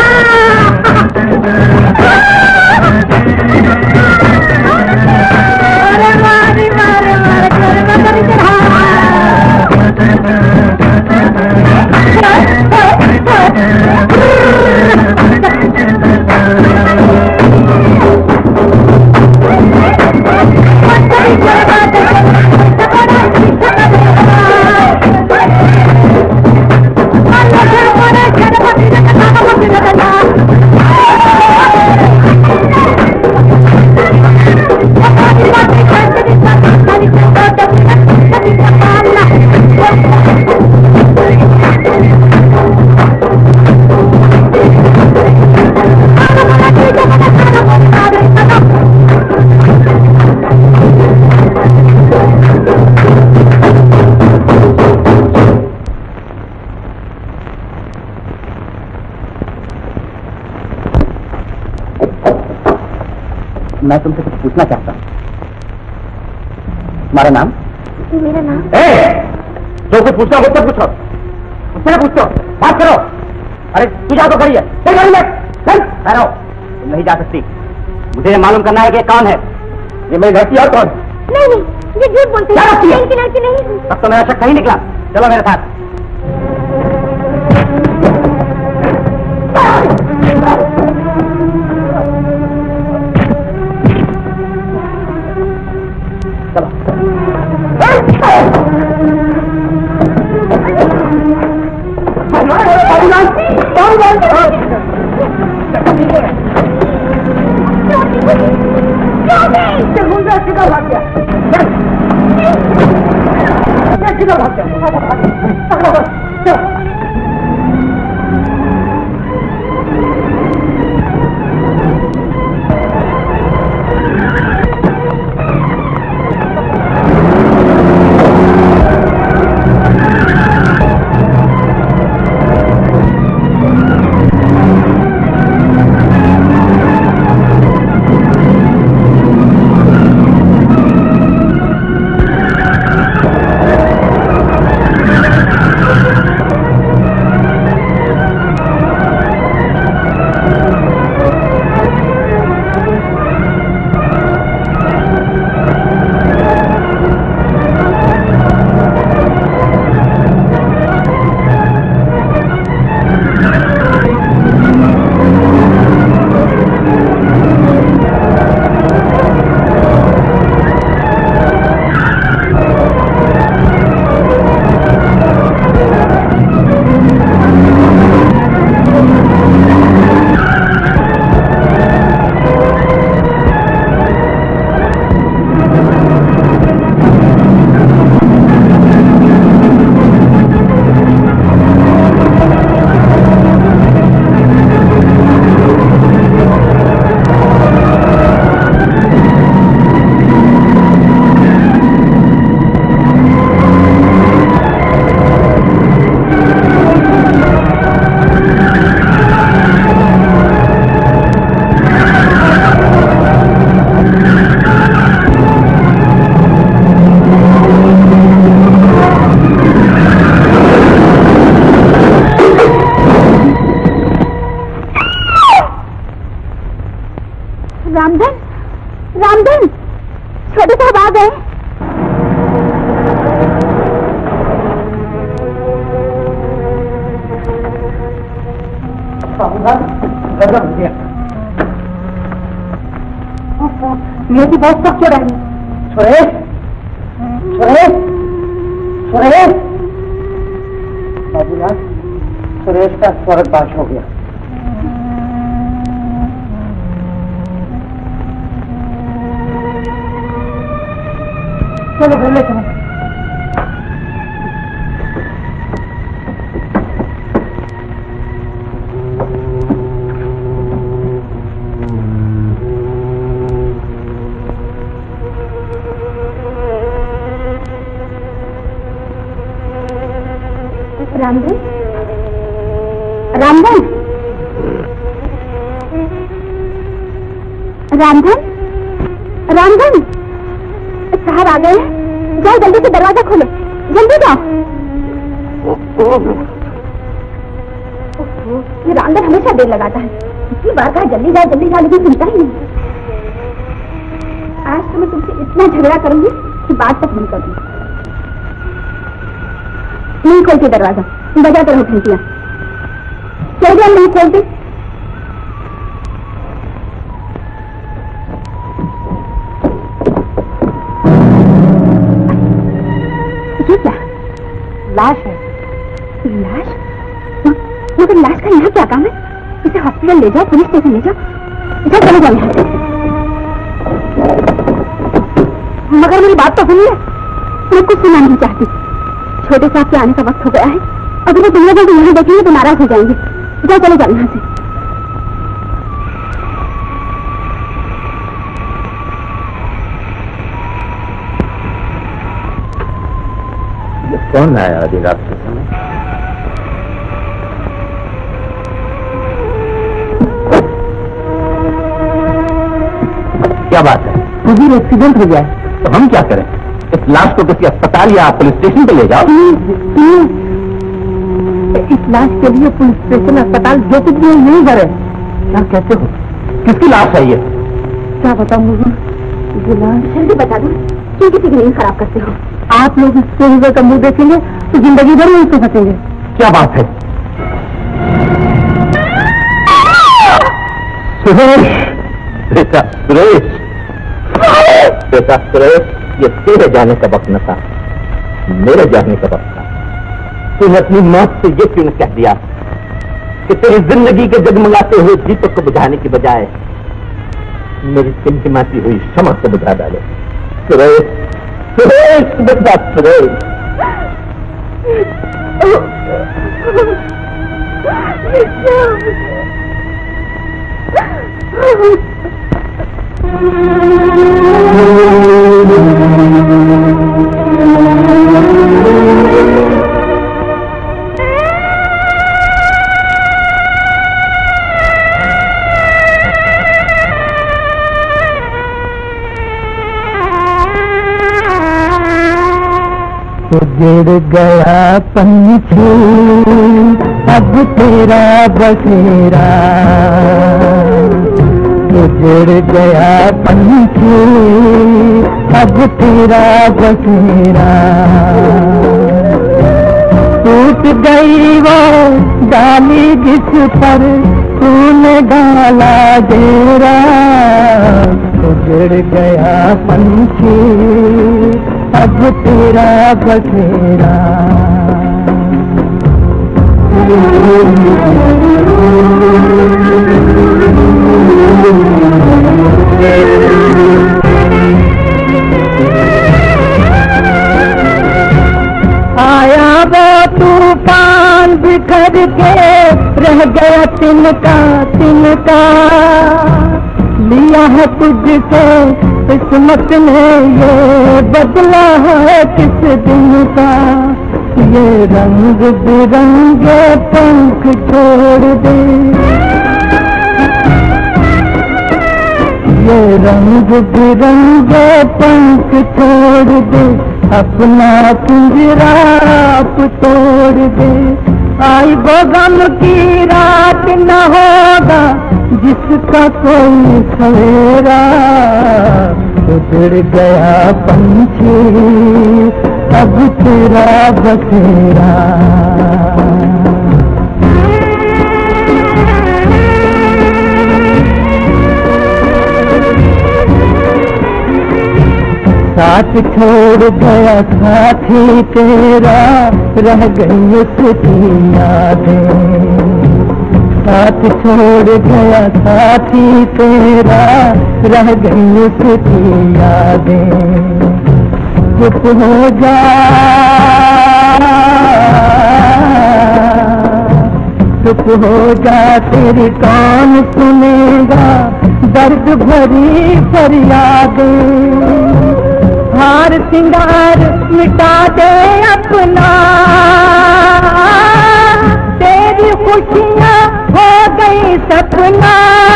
मैं तुमसे कुछ पूछना चाहता हूँ। तुम्हारा नाम? मेरा नाम? जो कुछ पूछना हो तो पूछो, मुझसे पूछो, बात करो। अरे तू जा तो करिए, चल गाड़ी में, चल। ठहरो, तुम नहीं जा सकती। मुझे मालूम करना है कि कौन है ये मेरी लड़की और कौन? नहीं नहीं, ये झूठ बोलते हैं। इनकी लड़की नहीं। तब तो मेरा शक नहीं निकला। चलो मेरे साथ। किधर भाग गया? किधर भाग गया? मेरी बहुत सख्त चढ़ रही। सुरेश, सुरेश, सुरेश, बाबूलाल, सुरेश का स्वर्गवास हो गया। चलो बोले चलो। रामधन, रामधन, रामधन, रामधन, साहब आ गए हैं। जाओ जल्दी से दरवाजा खोलो, जल्दी जाओ। ये रामधन हमेशा देर लगाता है। इतनी बार कहा जल्दी जाओ लेकिन सुनता ही नहीं। आज तो मैं तुमसे इतना झगड़ा करूंगी कि बात तक नहीं करूंगी। नहीं खोलती दरवाजा, बजा कर घंटियां। चल गया, नहीं खोलती। ये क्या? लाश है। लाश? मगर लाश का यहाँ क्या काम है? इसे हॉस्पिटल ले जाओ, पुलिस स्टेशन ले जाओ। इधर चले जाओ यहाँ से। मगर मेरी बात तो सुनिए, मैं कुछ सुनना नहीं चाहती। छोटे साहब के आने का वक्त हो गया है। अगर वो दुनिया भर यहाँ देखेंगे तो नाराज हो जाएंगे। जाओ चले जाओ यहाँ से। कौन आया आधी रात के समय? क्या बात है? मुझे एक्सीडेंट हो गया है। तो हम क्या करें? इस लाश को किसी अस्पताल या पुलिस स्टेशन पे ले जाओ। इस लाश के लिए पुलिस स्टेशन, अस्पताल जो कुछ भी नहीं करे। क्या कहते हो? किसकी लाश है ये? क्या बताऊं मुझे? ये लाश जल्दी बता दो। क्यों किसी की नींद खराब करते हो? आप लोग इस हुए का मुंह देखेंगे तो जिंदगी भर नहीं सो सकेंगे। क्या बात है? सुरेश, बेटा सुरेश, बेटा सुरेश, ये तेरे जाने का वक्त न था, मेरे जाने का वक्त था। तूने अपनी मौत से ये क्यों न कह दिया कि तेरी जिंदगी के जगमगाते हुए दीपक को बुझाने की बजाय मेरी टिमटिमाती हुई शमा को बुझा डाले। सुरेश, सुरेश बेटा सुरेश। उजड़ गया पंछी अब तेरा बसेरा, उजड़ गया पंछी अब तेरा बसेरा। टूट गई वो डाली जिस पर तूने डाला डेरा, उजड़ गया पंछी अब तेरा बसेरा। आया वो तूफान बिखर के रह गया तिनका तिनका, लिया है तुझसे किस्मत ने ये बदला है किस दिन का। ये रंग बिरंगे पंख छोड़ दे, ये रंग बिरंगे पंख छोड़ दे, अपना पिंजरा तोड़ दे। आई वो गम की रात न होगा जिसका कोई सवेरा, उजड़ गया पंछी अब तेरा बसेरा। साथ छोड़ गया साथी तेरा, रह गई उसकी यादें। साथ छोड़ गया साथी तेरा, रह गई उसकी यादें। चुप हो जा, चुप हो जा, तेरी कौन सुनेगा दर्द भरी फरियादें। हार सिंगार मिटा दे अपना, तेरी खुशियाँ हो गई सपना।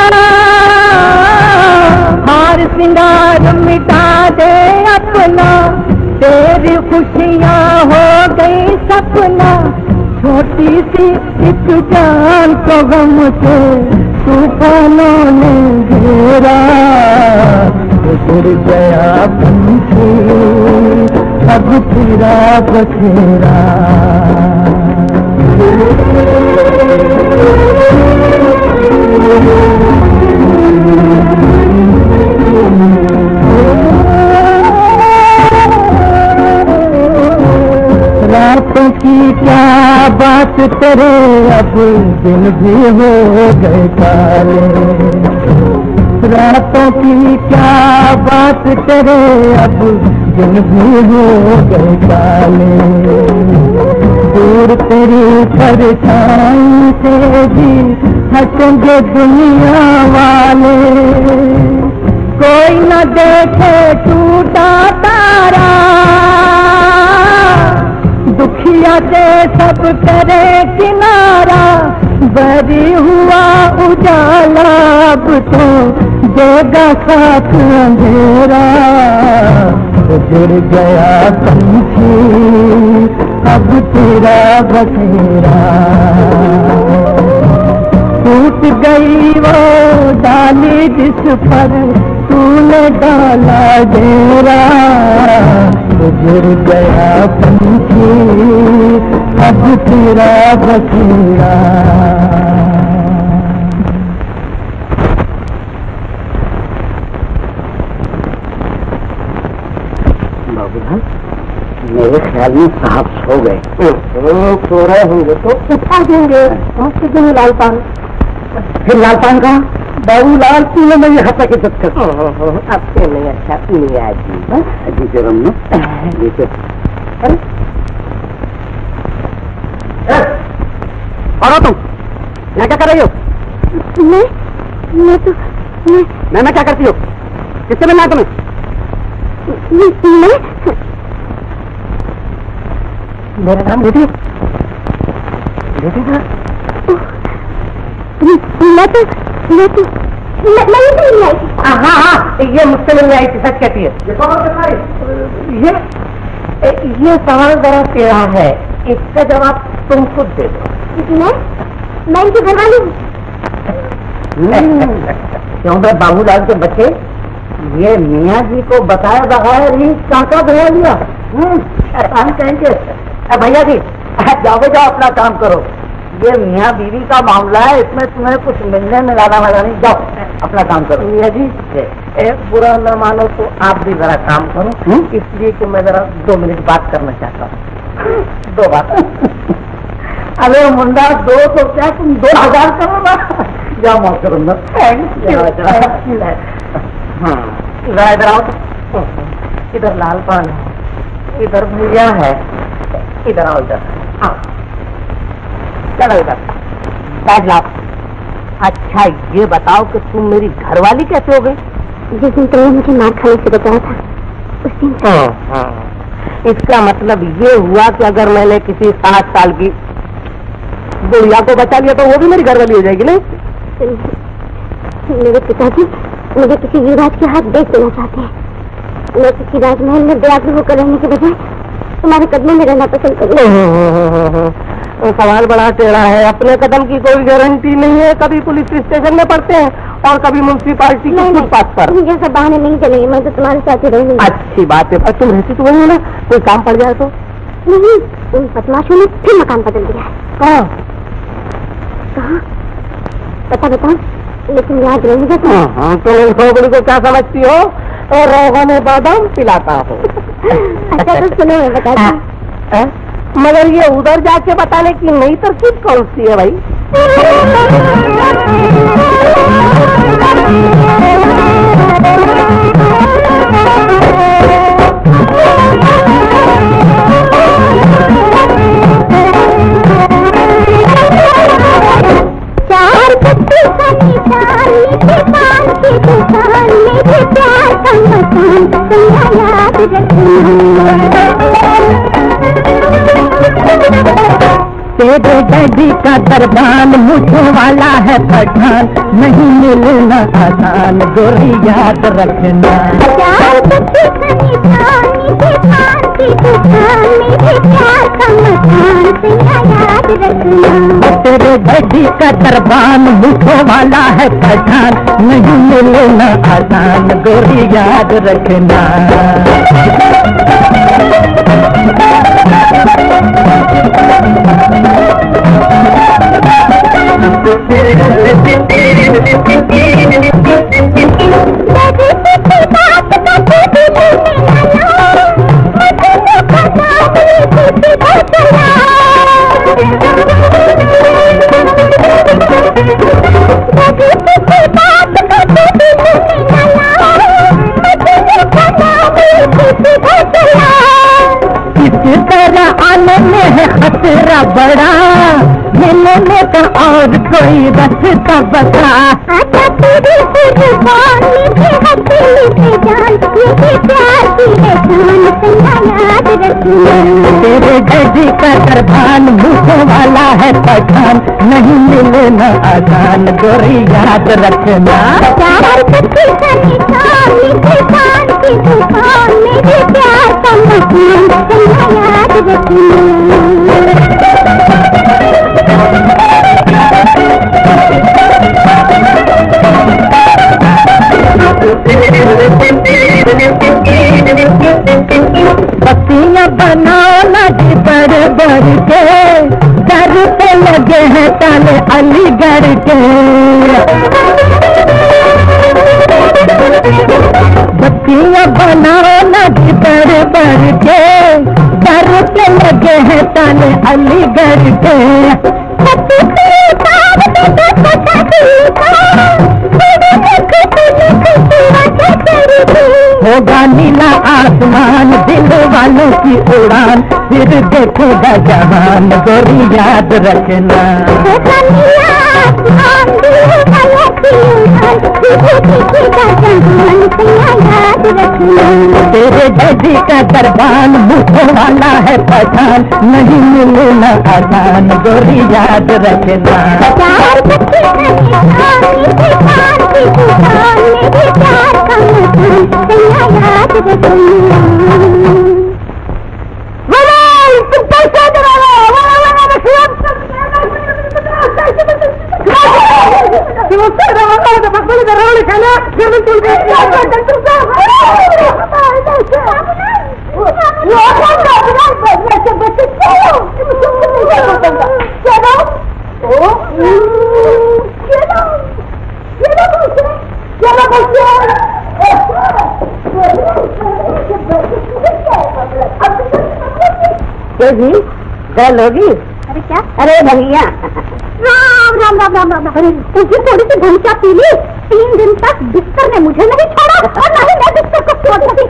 हार सिंगार मिटा दे अपना, तेरी खुशियाँ हो गई सपना। छोटी सी एक जान को गम से तूफानों ने घेरा, उड़ गया पंछी अब तेरा बसेरा। रातों की क्या बात करे, अब दिन भी हो गए काले। रातों की क्या बात करे, अब दिन भी हो गए काले। दूर तेरी परछाई से भी हंसेंगे दुनिया वाले। कोई न देखे टूटा तारा, दुखिया से सब करे किनारा। बरी हुआ उजाला अब तो देगा साथ अंधेरा। उजड़ गया पंछी अब तेरा बसेरा। टूट गई वो डाली जिस पर तूने डाला डेरा। उजड़ गया पंछी अब तेरा बसेरा। बाबूलाल, मेरे ख्याल में साहब सो गए। सो रहे होंगे तो उठा देंगे। लाल पान, फिर लाल पान का बाबूलाल तूने मैं यहाँ तक इज्जत कर अब से नहीं अच्छा मियाँ जी से रमनो और तुम मैं क्या कर रही हो? मैं क्या करती हूँ? किससे मिलना है तुम्हें? मेरा नाम बेटी बेटी हाँ ये मुझसे मिलने आई थी सच कहती है ये सवाल जरा टेढ़ा है इसका जवाब तुम खुद दे दो मैं इनकी घरवाली हूँ क्यों भाई बाबूलाल के बच्चे ये मियाँ जी को बताया बगैर ही काका भरा लिया कहेंगे भैया जी जाओ अपना काम करो ये मियाँ बीवी का मामला है इसमें तुम्हें कुछ मिलने में ज्यादा मजा नहीं जाओ अपना काम करो मियाँ जी बुरा न मानो तो आप भी जरा काम करो इसलिए कि मैं जरा 2 मिनट बात करना चाहता हूँ 2 बात अरे मुंडा 2 तो क्या तुम 2000 करो ना या मौत करूंगा इधर आओ इधर लाल पान है इधर भैया है इधर आओ इधर आओ चलो इधर बैठ लाओ अच्छा ये बताओ कि तुम मेरी घरवाली कैसे हो गई? जिस दिन तुमने मुझे मार खाने से बचाया था उस दिन इसका मतलब ये हुआ कि अगर मैंने किसी 7 साल की गुड़िया को बचा लिया तो वो भी मेरी घरवाली हो जाएगी नहीं? मेरे पिताजी मुझे किसी युवराज के हाथ बेच देना चाहते हैं मैं किसी राजमहल में बेआबरू होकर रहने के बजाय तुम्हारे कदमों में रहना पसंद करूँ सवाल बड़ा टेढ़ा है अपने कदम की कोई गारंटी नहीं है कभी पुलिस स्टेशन में पड़ते हैं और कभी म्युनिसिपालिटी के फुटपाथ पर मुझे सब बहाने नहीं चलेंगे मैं तो तुम्हारे साथ ही रहूंगी अच्छी बात है पर तुम रहती तो वही हो ना कोई काम पड़ जाए तो नहीं उन बदमाशों ने फिर मकान बदल दिया है कहाँ पता बताओ लेकिन याद रहेगा तुम इन खोपड़ी को क्या समझती हो और रोगों में बादाम पिलाता हो अच्छा तो सुनो मैं बताती मगर ये उधर जाके बताने की नई तरकीब कौन सी है भाई? चार पत्ती का निशान मीठे पान की दुकान मेरे प्यार का मकान तुम याद तेरे डैडी का दरबान मुझे वाला है पठान नहीं मिलना आसान गोरी याद रखना चार पत्ती का निशान मीठे पान की दुकान मेरे प्यार का मकान तुम याद रखना तेरे डैडी का दरबान मुझे वाला है पठान नहीं मिलना आसान गोरी याद रखना इस तरह आने में है खतरा बड़ा मिलने का और कोई रास्ता बता तेरे डैडी का दरबान मुझे वाला है पठान नहीं मिलना आसान गोरी याद रखना चार पत्ती का निशान मीठे पान की दुकान मेरे प्यार का मकान तुम याद रखना पत्तियां बनाना जी बड़ बड़ के घर पे लगे हैं ताले अलीगढ़ के पत्तियां बनाना जी बड़ बड़ के घर पे लगे हैं ताले अलीगढ़ के होगा नीला आसमान, दिल वालों की उड़ान, फिर देखोगा जहान, गोरी याद रखना। होगा नीला आसमान, दिल वालों की उड़ान, फिर देखोगा जहान, याद रखना। तेरे डैडी का दरबान, मुझे वाला है पठान, नहीं मिलना आसान, गोरी याद रखना। प्यार सच्ची है निशान, मेरे प्यार की दुकान, मेरे प्यार का मकान, याद रखना। तुम कैसे डराओ? जी गल होगी। अरे क्या? अरे भैया राम राम राम राम राम। अरे तुझे थोड़ी सी भूसा पी ली, 3 दिन तक बिस्तर ने मुझे नहीं छोड़ा और ना ही मैं बिस्तर को छोड़ सकी।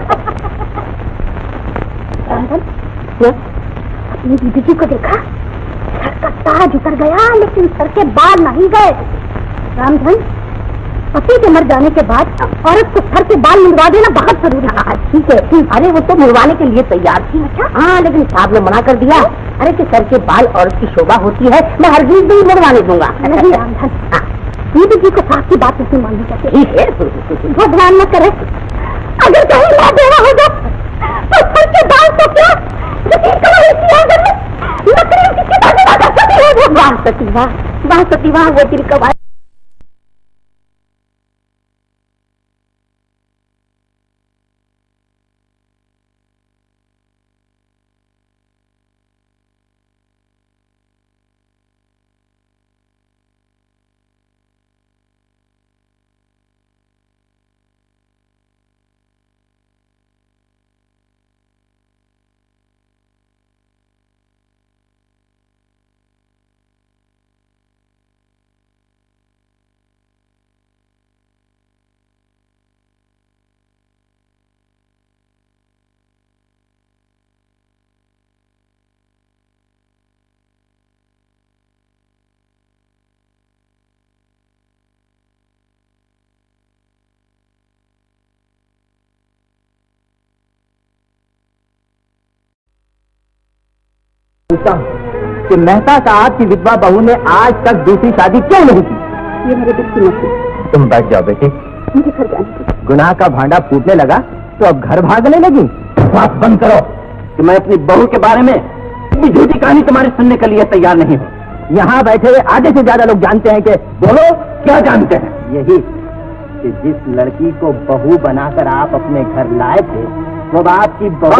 अपनी दीदी जी को देखा, सर का ताज उतर गया लेकिन सर के बाल नहीं गए। रामधन, पति के मर जाने के बाद औरत को सर के बाल मुड़वा देना बहुत जरूरी है। ठीक है। अरे वो तो मुड़वाने के लिए तैयार थी। अच्छा? हाँ, लेकिन साहब ने मना कर दिया। अरे कि सर के बाल औरत की शोभा होती है, मैं हरगिज नहीं मुड़वाने दूंगा। नहीं रामधन, दीदी जी को साहब की बात नहीं माननी चाहिए। ठीक है। भगवान न करे अगर कहीं ना देना होगा तो सर के बाल तो क्या वाह सतीवा, वाह सतीवा, वो दिल का बात। पूछता हूँ कि मेहता साहब की विधवा बहू ने आज तक दूसरी शादी क्यों नहीं की? ये मेरे दिल की मर्जी। तुम बैठ जाओ बेटी। मुझे घर जाने दो। गुनाह का भांडा फूटने लगा तो अब घर भागने लगी। बात बंद करो कि मैं अपनी बहू के बारे में इतनी झूठी कहानी तुम्हारे सुनने के लिए तैयार नहीं हूँ। यहाँ बैठे हुए आधे से ज्यादा लोग जानते हैं कि बोलो क्या जानते हैं? यही कि जिस लड़की को बहू बनाकर आप अपने घर लाए थे वो आपकी बहू।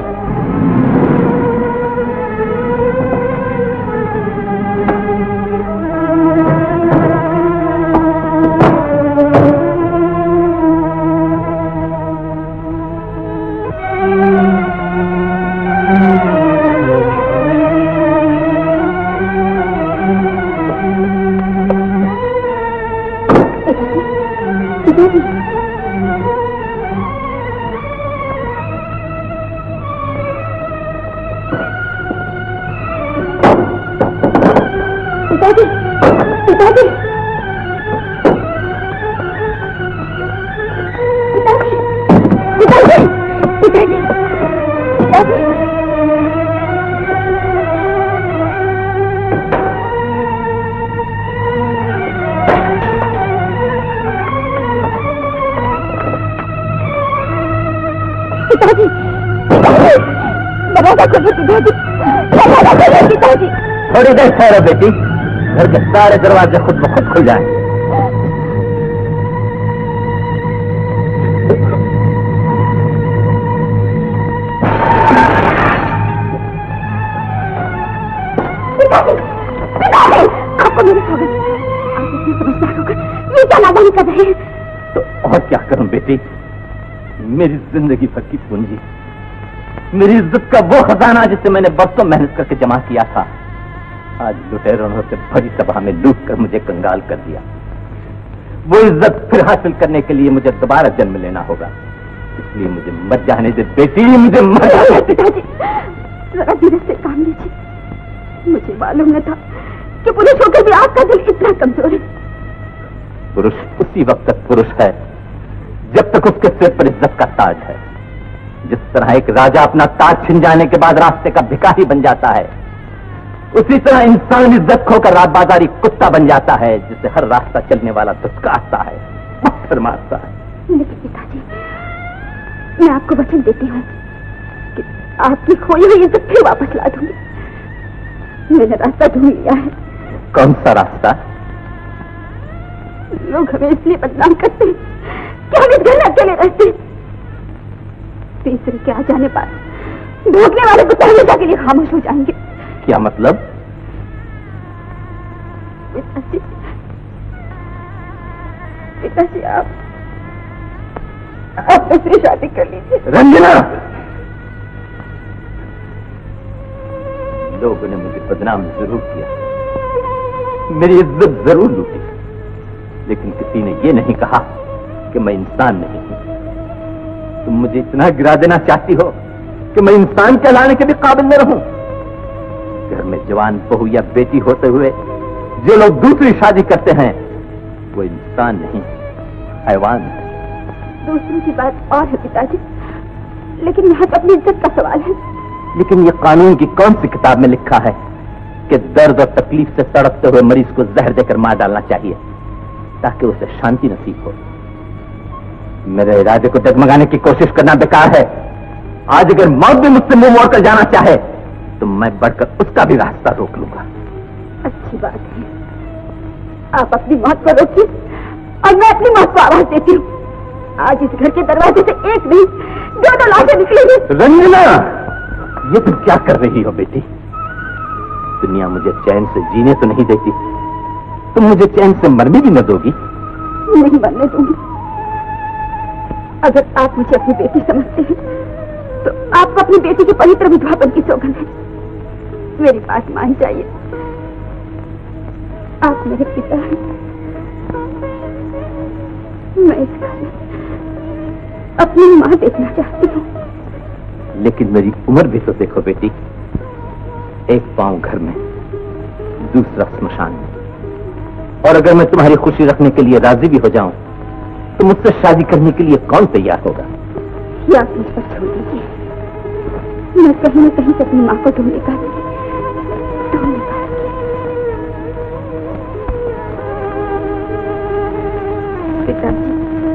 थोड़ी देर ठहरो बेटी, घर के सारे दरवाजे खुद ब खुद खुल जाए। आपको मेरे स्वागत। आप इतने समझदार होकर ये क्या नादानी कर रहे हैं? तो और क्या करूं बेटी, मेरी जिंदगी भर की पूंजी, मेरी इज्जत का वो खजाना जिसे मैंने बरसों मेहनत करके जमा किया था, आज लुटेरों ने उसे भरी सभा में लूट कर मुझे कंगाल कर दिया। वो इज्जत फिर हासिल करने के लिए मुझे दोबारा जन्म लेना होगा। इसलिए मुझे मर जाने दे बेटी, मुझे मर जाने दे। पिताजी जरा धीरे से काम लीजिए। मुझे मालूम न था कि पुरुष होकर भी आपका दिल इतना कमजोर है। पुरुष उसी वक्त तक पुरुष है जब तक उसके सिर पर इज्जत का ताज है। जिस तरह एक राजा अपना ताज छिन जाने के बाद रास्ते का भिखारी बन जाता है, उसी तरह इंसान इज्जत खोकर रात बाजारी कुत्ता बन जाता है जिसे हर रास्ता चलने वाला धुतकारता है, पत्थर मारता है। लेकिन पिताजी, मैं आपको वचन देती हूँ कि आपकी खोई हुई इज्जत फिर वापस ला दूंगी। मैंने रास्ता ढूंढ लिया है। कौन सा रास्ता? लोग हमें इसलिए बदनाम करते हैं कि हम इस घर में अकेले रहते हैं। तीसरे के आ जाने पर भोगने वाले कुत्ते हमेशा के लिए खामोश हो जाएंगे। क्या मतलब? पिताजी आप दूसरी शादी कर लीजिए। रंजना, लोगों ने मुझे बदनाम जरूर किया, मेरी इज्जत जरूर लूटी, लेकिन किसी ने ये नहीं कहा कि मैं इंसान नहीं हूं। तुम मुझे इतना गिरा देना चाहती हो कि मैं इंसान कहलाने के भी काबिल न रहूं। घर में जवान बहू या बेटी होते हुए जो लोग दूसरी शादी करते हैं वो इंसान नहीं, हैवान है। दूसरों की बात और है पिताजी, लेकिन यहाँ तो अपनी इज्जत का सवाल है। लेकिन ये कानून की कौन सी किताब में लिखा है कि दर्द और तकलीफ से तड़पते हुए मरीज को जहर देकर मार डालना चाहिए ताकि उसे शांति नसीब हो? मेरे इरादे को डगमगाने की कोशिश करना बेकार है। आज अगर मौत भी मुझसे मुंह मोड़कर जाना चाहे तो मैं बढ़कर उसका भी रास्ता रोक लूंगा। अच्छी बात है, आप अपनी मौत को रोकिए और मैं अपनी मौत को आवाज देती हूँ। आज इस घर के दरवाजे से एक नहीं 2 लाशें निकलेंगी। रंजना, ये तुम क्या कर रही हो बेटी? दुनिया मुझे चैन से जीने तो नहीं देती, तुम मुझे चैन से मरने भी न दोगी? नहीं मरने दूंगी। अगर आप मुझे अपनी बेटी समझते हैं तो आपको अपनी बेटी के पवित्र विधवापन की सौगंध है। मेरी बात मान जाइए, आप मेरे पिता हैं। मैं इस घर में अपनी माँ देखना चाहती हूँ। लेकिन मेरी उम्र भी तो देखो बेटी, एक पांव घर में, दूसरा स्मशान में। और अगर मैं तुम्हारी खुशी रखने के लिए राजी भी हो जाऊं तो मुझसे शादी करने के लिए कौन तैयार होगा? या आप मुझ पर छोड़ दीजिए, मैं कहीं न कहीं से अपनी माँ को ढूंढ निकालूंगी। पिताजी,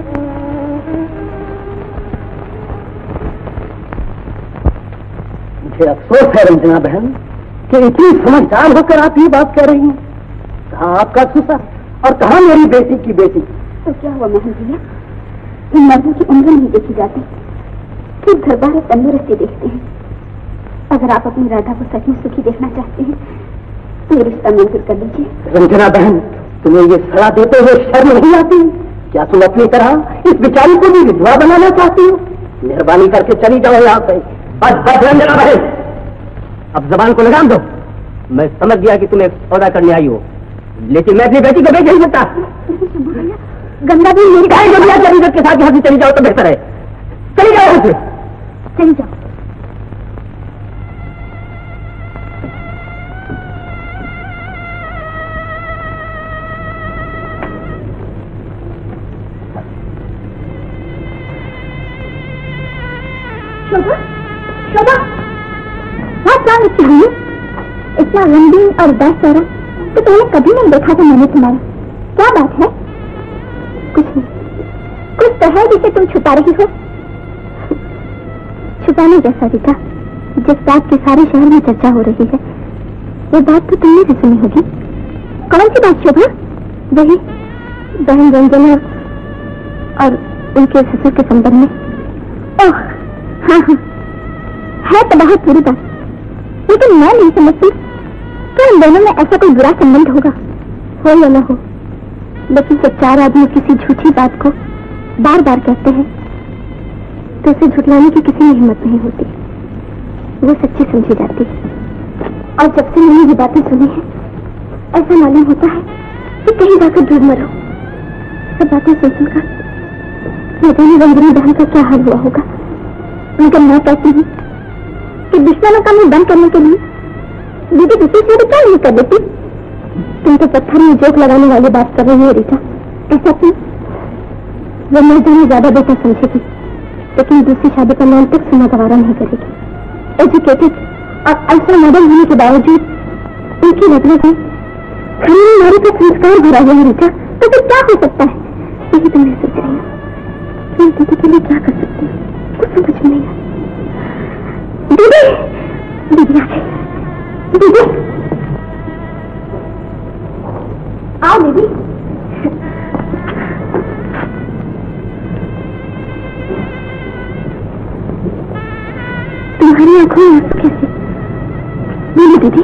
मुझे अफसोस है रंजना बहन कि इतनी समझदार होकर आप ये बात कह रही हैं। कहाँ आपका ससुर और कहाँ मेरी बेटी की बेटी? तो क्या हुआ मोहन भैया, इन मर्दों की उम्र नहीं देखी जाती, सिर्फ घर बार तंदुरुस्ती देखते हैं। अगर आप अपनी राधा को सच में सुखी देखना चाहते हैं तो ये रिश्ता मंजूर कर लीजिए। रंजना बहन, तुम्हें ये सलाह देते हुए शर्म नहीं आती? क्या तुम अपनी तरह इस बेचारी को भी विधवा बनाना चाहती हो? मेहरबानी करके चली जाओ यहाँ से। बस बस रंजना बहन, अब जबान को लगाम दो। मैं समझ गया कि तुम्हें सौदा करने आई हो, लेकिन मैं अपनी बेटी को भेज नहीं सकता। गंगा भी मेरी गाय गंगा की इज्जत के साथ यहाँ से चली जाओ तो बेहतर है। चली जाओ यहाँ से। चली जाओ। शोभा, शोभा, बहुत काम चाहिए। इतना लंबी और बस चौड़ा तो पहले कभी नहीं देखा था मैंने तुम्हारा। क्या बात है? कुछ नहीं, कुछ तो है जिसे तुम छुपा रही हो। छुपाने जैसा दिखा, जिस बात की सारे शहर में चर्चा हो रही है, वो बात तो तुमने भी सुनी होगी। कौन सी बात शोभा? वही बहन रंजना और उनके ससुर के संबंध में। ओह हाँ हाँ, है तो बहुत बुरी बात, लेकिन मैं नहीं समझती कि उन दोनों में ऐसा कोई बुरा संबंध होगा। हो या न हो, लेकिन जब 4 आदमी किसी झूठी बात को बार बार कहते हैं तो उसे झुठलाने की किसी में हिम्मत नहीं होती, वो सच्ची समझी जाती है। और जब से मैंने ये बातें सुनी है, ऐसा मालूम होता है कि कहीं जाकर डूब मरो। सब बातें सुनकर न जाने रंजनी बहन का क्या हाल हुआ होगा, मगर मैं कहती हूँ कि दुश्मनों का मुंह बंद करने के लिए दीदी दूसरी से क्या नहीं कर देती। तुम तो पत्थर में जोक लगाने वाली बात कर रही हो रीता। ऐसा क्यों? वो मैं जाने ज्यादा बेटा समझेगी, लेकिन दूसरी शादी करना उन तक सुना गवारा नहीं करेगी। एजुकेटेड और अल्ट्रा मॉडल होने के बावजूद उनकी नजरों में खड़ी नारी का संस्कार भरा हुआ है रीता। तो फिर क्या हो सकता है? यही तो मैं सोच रही हूँ, मैं दीदी के लिए क्या कर सकती हूँ, कुछ समझ में नहीं आ। दीदी, दीदी आ गई। दीदी आओ। दीदी तुम्हारी आंखों में आंसू कैसे? बोलो दीदी,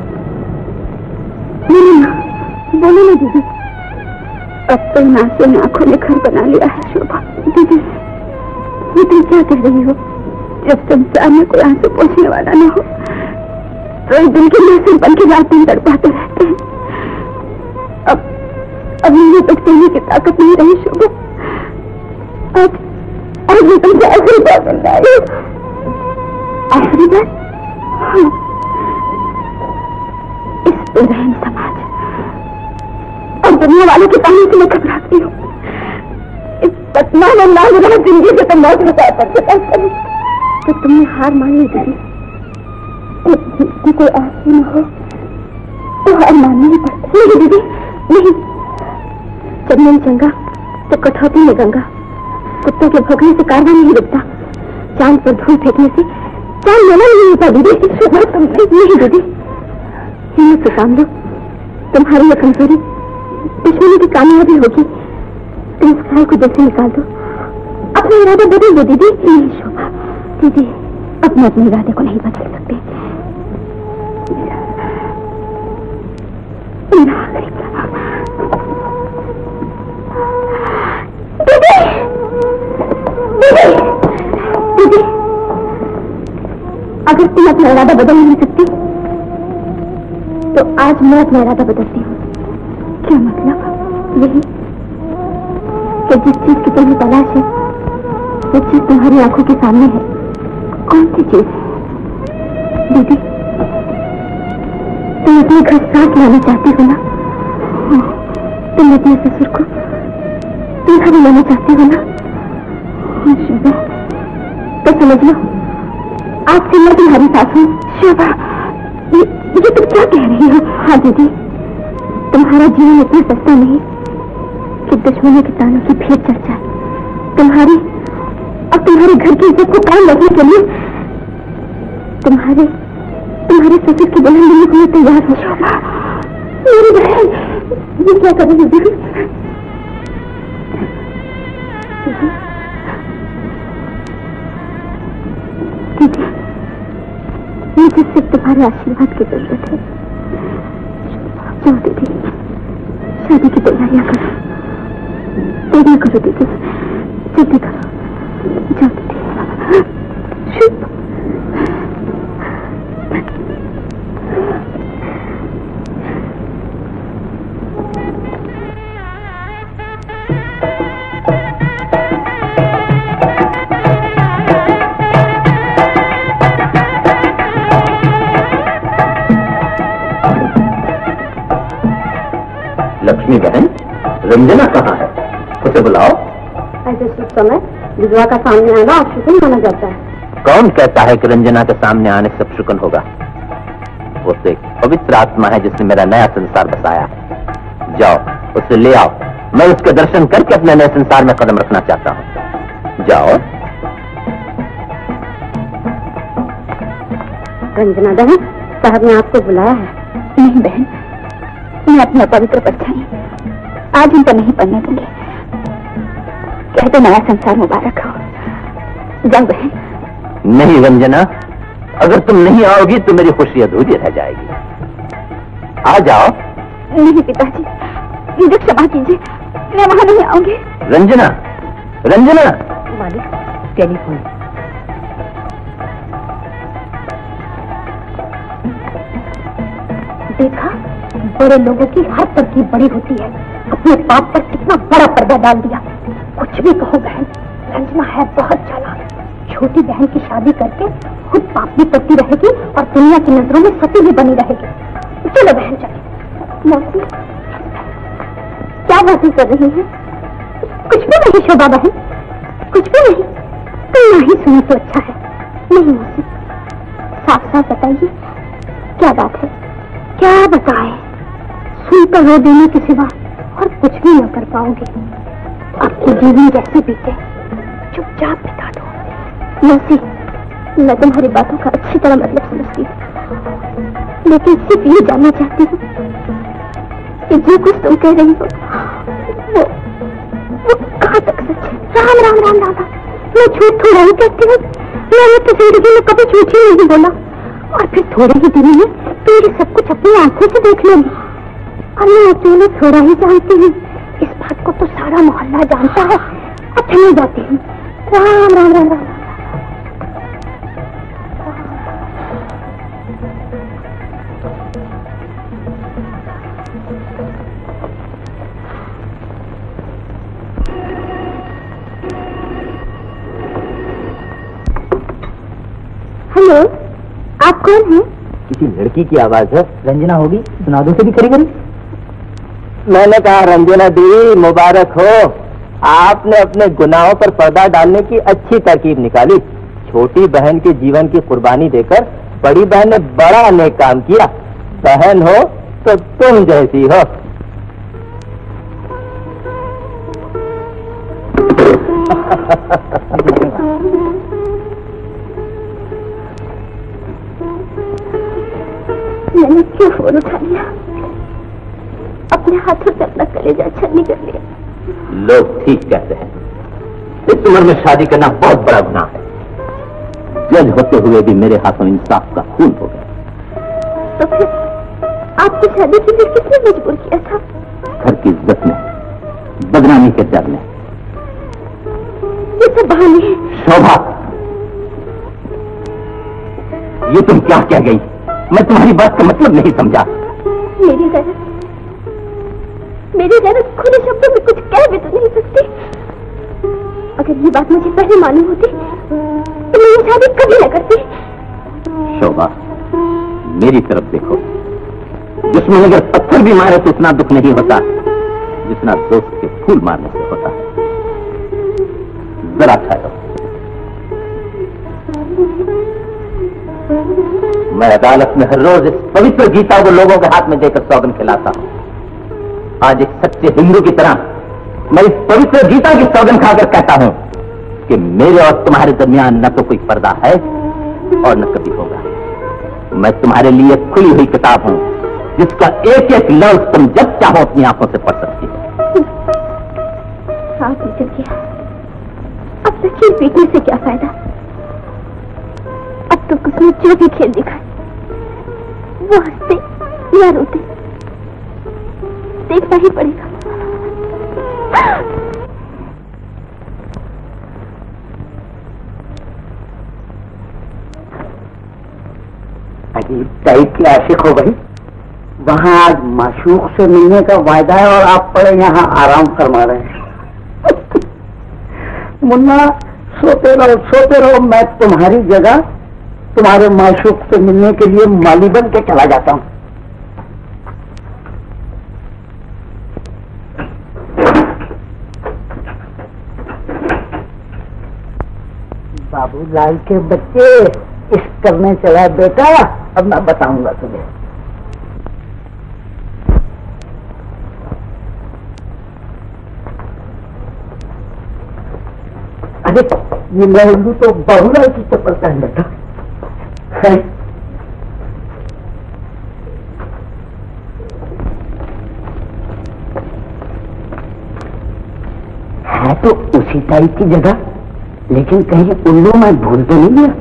बोलो ना, बोलो ना दीदी। अब तो इन आंसू ने आंखों ने घर बना लिया है शोभा। दीदी ये तुम क्या कह रही हो? जब संसार में कोई आंसू पोंछने वाला न हो तो एक दिल के लिए बन के रात दिन तड़पाते रहते हैं। अब मुझे तो कहने की ताकत नहीं रही शोभा। आज मैं तुमसे आखिरी बार मिलने आई हूँ। आखिरी बार? हाँ। इस बेरहम समाज और दुनिया वालों की कहानी से मैं घबराती हूँ। इस पतना में लाल रहा जिंदगी से तो मौत बचा कर तो तुमने हार मान ली दीदी। कोई आंसू न हो तो हार माननी ही पड़ती। नहीं दीदी नहीं, जब मैं जंगा तो कठौती में गंगा। कुत्तों के भौंकने से कारवा नहीं रुकता, चांद पर धूल फेंकने से चांद लेना नहीं होता दीदी। नहीं दीदी, हिम्मत से काम लो। तुम्हारी ये कमजोरी दुश्मनी की कामयाबी होगी। तुम इस ख्याल को जैसे निकाल दो, अपना इरादा बदल दो दीदी। नहीं शोभा दीदी, अपने अपने इरादे को नहीं बदल सकते। मेरा आखिरी दीदी, दीदी, दीदी, अगर तुम अपना इरादा बदल नहीं सकती तो आज मैं अपना इरादा बदलती हूँ। क्या मतलब? यही कि जिस चीज की तुम्हें तलाश है वो चीज तुम्हारी आंखों के सामने है। कौन सी चीज? दीदी तुम अपने घर साथ लाना चाहती हो ना? तुम अपने ससुर को तुम्हारे लाना चाहती हो ना? शोभा तो समझ लो, आज से मैं तुम्हारी सास हूँ। शोभा ये तुम क्या कह रही हो? हाँ दीदी, तुम्हारा जीवन इतना सस्ता नहीं कि दुश्मनों के तानों की भीड़ चढ़ जाए। तुम्हारी और तुम्हारे घर की इज्जत को कायम रखने के लिए तुम्हारे ससुर की दुल्हन बनने को मैं तैयार हो। शोभा मेरी बहन, ये क्या कर रही है दीदी? दीदी मुझे सिर्फ तुम्हारे आशीर्वाद की जरूरत है। जाओ दीदी, शादी की तैयारियां करो। देरी करो दीदी, जल्दी करो। जाओ दीदी। शुभ लक्ष्मी बहन, रंजना कहाँ है? उसे बुलाओ। ऐसे शुभ समय विधवा का सामने आना अपशुकन माना जाता है। कौन कहता है कि रंजना के सामने आने से अपशुकन होगा? वो तो एक पवित्र आत्मा है जिसने मेरा नया संसार बसाया। जाओ उसे ले आओ, मैं उसके दर्शन करके अपने नए संसार में कदम रखना चाहता हूँ। जाओ। रंजना बहन, साहब ने आपको बुलाया है। नहीं बहन, मैं अपना पवित्र परछाई आज उनको नहीं पढ़ने दूंगी। कहते नया संसार मुबारक हो। जाओ बहन। नहीं रंजना, अगर तुम नहीं आओगी तो मेरी खुशी अधूरी रह जाएगी। आ जाओ। नहीं पिताजी, मुझे क्षमा कीजिए, मैं वहां नहीं आऊंगी। रंजना, रंजना। मालिक टेलीफोन। देखा, बड़े लोगों की हर तरकीब बड़ी होती है। अपने पाप पर कितना बड़ा पर्दा डाल दिया। कुछ भी कहो बहन, रंजना है बहुत चालाक। छोटी बहन की शादी करके खुद पाप भी करती रहेगी और दुनिया की नजरों में सती भी बनी रहेगी। चलो बहन चलो। मौसी क्या बातें कर रही है? कुछ भी नहीं शोभा बहन, कुछ भी नहीं। तुम नहीं सुनी तो अच्छा है। नहीं मौसी, साफ साफ बताइए क्या बात है? क्या बताए? सुनकर रो देने के सिवा और कुछ भी न कर पाओगे। आपकी जीवन जैसे बीते चुपचाप बिता दो। मौसी, मैं तुम्हारी बातों का अच्छी तरह मतलब समझती हूँ, लेकिन सिर्फ ये जानना चाहती हूँ कि जो कुछ तुम कह रही हो वो कहाँ तक सच है? राम राम राम राम राम, मैं झूठ थोड़ा ही कहती हूँ। मैंने तो जिंदगी में कभी झूठ ही नहीं बोला। और फिर थोड़े ही दिन में तो ये सब कुछ अपनी आंखों से देख लोगी। और मैं अकेले थोड़ा ही जानती हूँ, इस बात को तो सारा मोहल्ला जानता है। अब चली जाती हूँ। राम राम राम राम। हेलो, आप कौन हैं? किसी लड़की की आवाज है। रंजना होगी, सुना दो से भी करी करी। मैंने कहा रंजना दी मुबारक हो, आपने अपने गुनाहों पर पर्दा डालने की अच्छी तरकीब निकाली। छोटी बहन के जीवन की कुर्बानी देकर बड़ी बहन ने बड़ा नेक काम किया। बहन हो तो तुम जैसी हो। मैंने क्यों फोन उठा लिया? अपने हाथों से अपना कलेजा छन्नी कर लिया। लोग ठीक कहते हैं, इस उम्र में शादी करना बहुत बड़ा गुनाह है। जज होते हुए भी मेरे हाथों इंसाफ का खून हो गया। तो फिर आपकी शादी के लिए किसने मजबूर किया था? घर की इज्जत में, बदनामी के डर में। ये सब बहाने हैं। शोभा, ये तुम क्या कह गई? मैं तुम्हारी बात का मतलब नहीं समझा। मेरी गैरत खुले शब्दों में कुछ कह भी तो नहीं सकती। अगर ये बात मुझे पहले मालूम होती तो मैं ये शादी कभी न करती। शोभा, मेरी तरफ देखो। दुश्मन अगर पत्थर भी मारे तो उतना दुख नहीं होता जितना दोस्त के फूल मारने से होता है। जरा खाओ। मैं अदालत में हर रोज इस पवित्र गीता को लोगों के हाथ में देकर सौगन खिलाता हूं। आज एक सच्चे हिंदू की तरह मैं इस पवित्र गीता की सौगन खाकर कहता हूं कि मेरे और तुम्हारे दरमियान न तो कोई पर्दा है और न कभी होगा। मैं तुम्हारे लिए खुली हुई किताब हूं जिसका एक एक लफ्ज तुम जब चाहो अपनी आंखों से पढ़ सकती हो। साथ निकल गया, अब लकीर पीटने से क्या फायदा? अब तो उसने जो भी खेल दिखाए वो हंसते या रोते देखना ही पड़ेगा। अजीब टाइप की आशिक हो गई। वहाँ आज माशूक से मिलने का वायदा है और आप पड़े यहाँ आराम फरमा रहे हैं। मुन्ना सोते रहो। मैं तुम्हारी जगह तुम्हारे माशूक से मिलने के लिए माली बन के चला जाता हूँ। बाबूलाल के बच्चे इश्क करने चला बेटा, अब मैं बताऊंगा तुम्हें। अरे ये लहंगू तो बाबूलाल की चप्पल पहन बैठा है। है तो उसी टाइप की जगह, लेकिन कहीं उल्लू मैं भूल तो नहीं गया?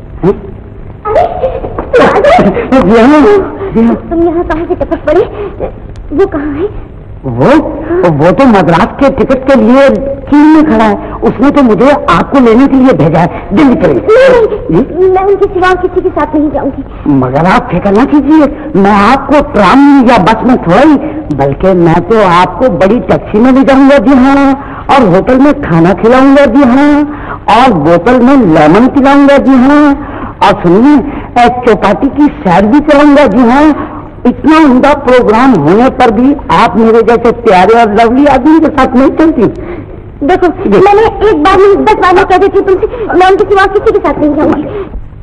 तुम यहाँ कहाँ से टपक पड़े? वो कहाँ है? वो तो मद्रास के टिकट के लिए चीन में खड़ा है। उसने तो मुझे आपको लेने के लिए भेजा है। दिल्ली चलेंगे। नहीं, मैं उनके सिवा किसी के साथ नहीं जाऊंगी। मगर आप फिक्र ना कीजिए, मैं आपको ट्राम या बस में थोड़ा ही, बल्कि मैं तो आपको बड़ी टैक्सी में ले जाऊंगा। जी हाँ, और होटल में खाना खिलाऊंगा जी हाँ, और बोतल में लेमन पिलाऊंगा जी हाँ, और सुनिए चौपाटी की सैर भी कराऊंगा जी हाँ। इतना उमदा प्रोग्राम होने पर भी आप मेरे जैसे प्यारे और लवली आदमी के साथ नहीं चलती। देखो मैंने एक बार में 10 बार में कह दी थी तुमसे, मैं उनके सिवा किसी के साथ नहीं जाऊंगी।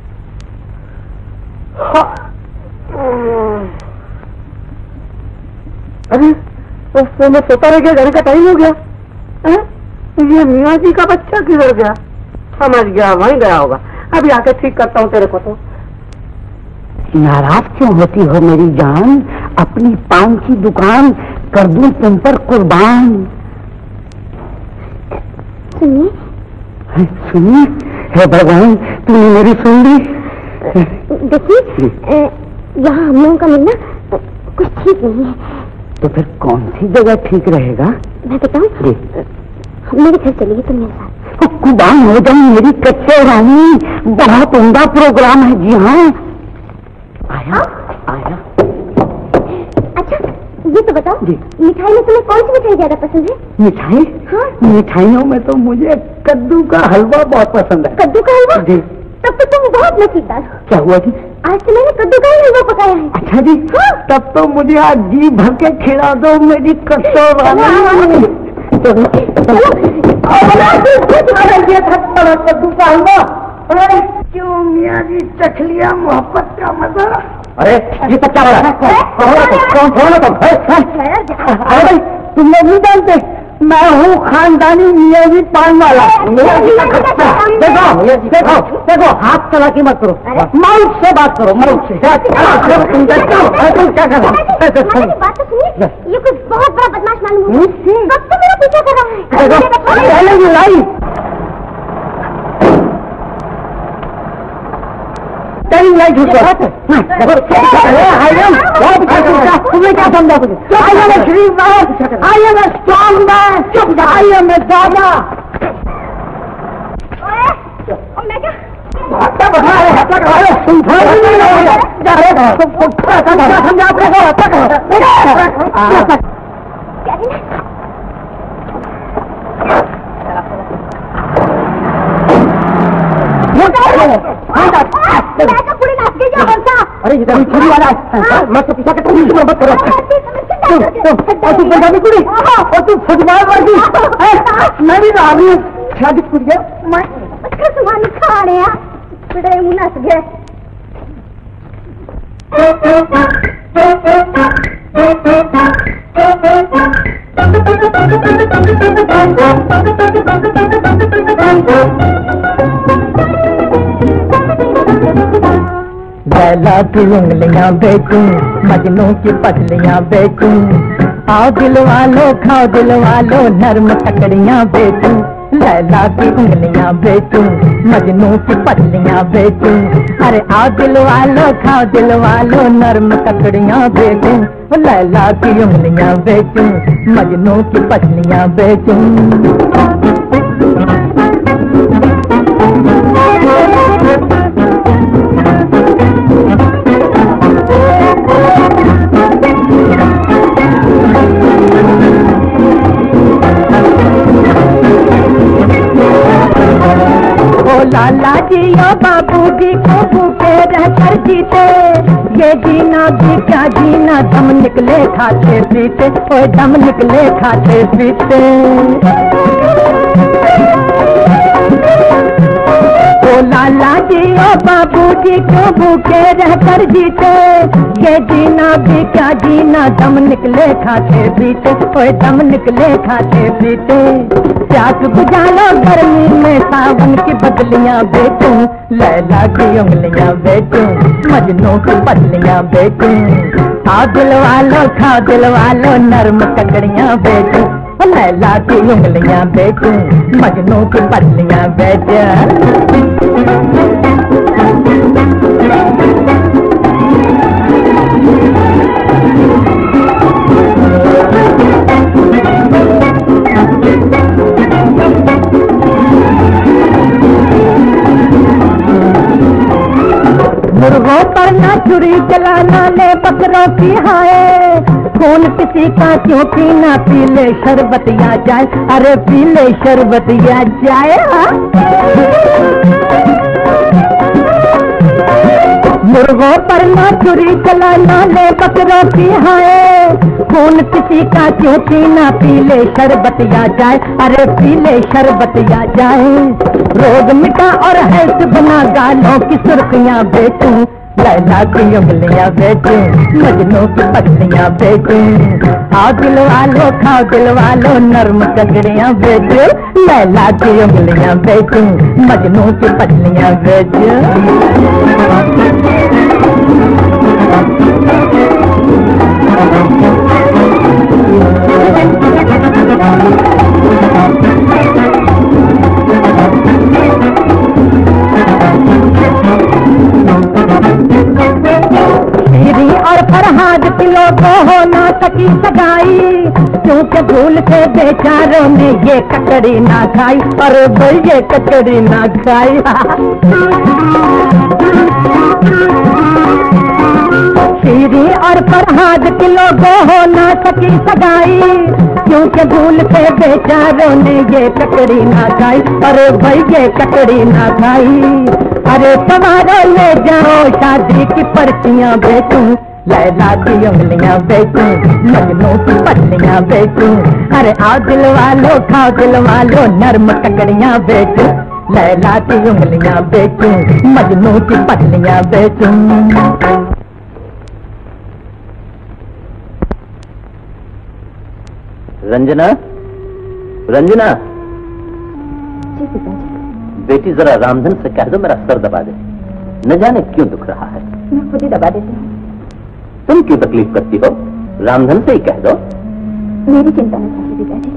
अरे तो मैं सोता रह गया, घर का टाइम हो गया। ये मियाँ जी का बच्चा किधर गया? समझ गया, वहीं गया होगा। अभी आके ठीक करता हूँ तेरे को। तो नाराज क्यों होती हो मेरी जान? अपनी पान की दुकान कर दूं तुम पर कुर्बान। सुनिए सुनिए, हे भगवान तूने मेरी सुन ली। देखिए यहाँ हम लोगों का मिलना कुछ ठीक नहीं है। तो फिर कौन सी जगह ठीक रहेगा? मैं बताऊँ, मेरे घर चलिए तुम मेरे साथ। तो कुर्बान हो जाऊं मेरी कच्चे रानी, बहुत उम्दा प्रोग्राम है जी हाँ। आया आया। अच्छा ये तो बताओ, मिठाई में तुम्हें कौन सी मिठाई ज्यादा पसंद है? मिठाई? हाँ। मिठाइयों में तो मुझे कद्दू का हलवा बहुत पसंद है। कद्दू का हलवा? जी। तब तो तुम बहुत नसीबदार हो। क्या हुआ जी? आज से मैंने कद्दू का हलवा पकाया है। अच्छा जी। हाँ। तब तो मुझे आज जी भर के खिला दो मेरी कच्चो रानी। कद्दू का हलवा। अरे क्यों मियाँ जी चख लिया मोहब्बत का मजा। अरे ये कच्चा वाला अरे तुम लोग नहीं जानते, मैं हूँ खानदानी मियाँ जी पान वाला। देखो देखो देखो, हाथ चला के मत करो, माउथ से बात करो, माउथ से। तुम क्या कर रहे? बात तो सुनिए, ये कुछ बहुत बड़ा बदमाश मालूम हुआ। कब तो मेरा पीछा कर रहा है। पहले भी लाई लाइट तुम्हें क्या समझा? I am a Shri man, I am a strong man, I am a dada. मैं क्या अरे इधर छुरी वाला मैं तो पीछा करता हूँ, मत करो। और तू फुटबॉल वर्दी, मैं भी आ रही हूँ शादी कुड़िया। मैं खा रहे हैं बड़े मुनास गए। लैला की उंगलियां बेचूं, मजनू की पसलियां बेचूं, आओ दिल वालों खाओ दिल वालों नर्म टकड़ियां बेचूं। लैला की उंगलियां बेचूं, मजनू की पसलियां बेचूं, अरे आओ दिल वालों खाओ दिल वालों नर्म टकड़ियां बेचूं। लैला की उंगलियां बेचूं, मजनू की पसलियां बेचूं। लाला जी या बाबू जी को भूखे रहकर जीते, ये जीना भी क्या जीना, दम निकले खाते पीते, ओए दम निकले खाते पीते। ओ लाला जी और बाबू जी को भूखे रहकर जीते, ये जीना भी क्या जीना, दम निकले खाते पीते, ओए दम निकले खाते पीते। प्यास बुझा लो गर्मी में सावन की बदलियां बेचूं, लैला की उंगलियां बेचूं, मजनू की पतलियां बेचूं, आओ दिल वालों खाओ दिल वालों नर्म ककड़ियां बेचूं। लैला की उंगलियां बेचूं, मजनू की पतलियां बेचूं। मुर्गों पर ना छुरी चलाना ले बकरों की हाय, खून किसी का क्यों पीना, पी ले शरबत या जाए, अरे पी ले शरबत या जाए। मुर्गों पर ना छुरी चलाना, ले बकरों की हाय, खून किसी का क्यों पीना, पी ले शरबत या जाए, अरे पी ले शरबत या जाए। रोग मिटा और हेल्थ बना, गालों की सुर्खियां बेचूं, लैला की उंगलियां बेचूं, मजनू की पत्नियां बेचूं। आओ दिल वालो खाओ दिल वालो, नर्म ककड़ियां बेचूं, लैला की उंगलियां बेचूं, मजनू की पत्नियां बेचूं। और फरहाद किलो को हो ना सकी सगाई, क्योंकि भूल से बेचारों ने ये ककड़ी ना खाई, और भाई ये ककड़ी ना खाई। शीरी और फरहाद किलो को हो ना सकी सगाई, क्योंकि भूल से बेचारों ने ये ककड़ी ना खाई, अरे भाई ये ककड़ी ना खाई। अरे तुम्हारा ले जाओ शादी की पर्चियां बेचूं, लैला की उंगलियां बेचूं, मजनू की पत्नियां बेचूं। अरे आओ दिल वालो खाओ दिल वालो, नर्म ककड़ियां बेचूं, लैला की उंगलियां बेचूं, मजनू की पत्नियां बेचूं। रंजना, रंजना। जी पिताजी। बेटी जरा रामधन से कह दो मेरा सर दबा दे, न जाने क्यों दुख रहा है। मैं खुद ही दबा देती हूँ। तुम क्यों तकलीफ करती हो, रामधन से ही कह दो। मेरी चिंता न कीजिए पिताजी।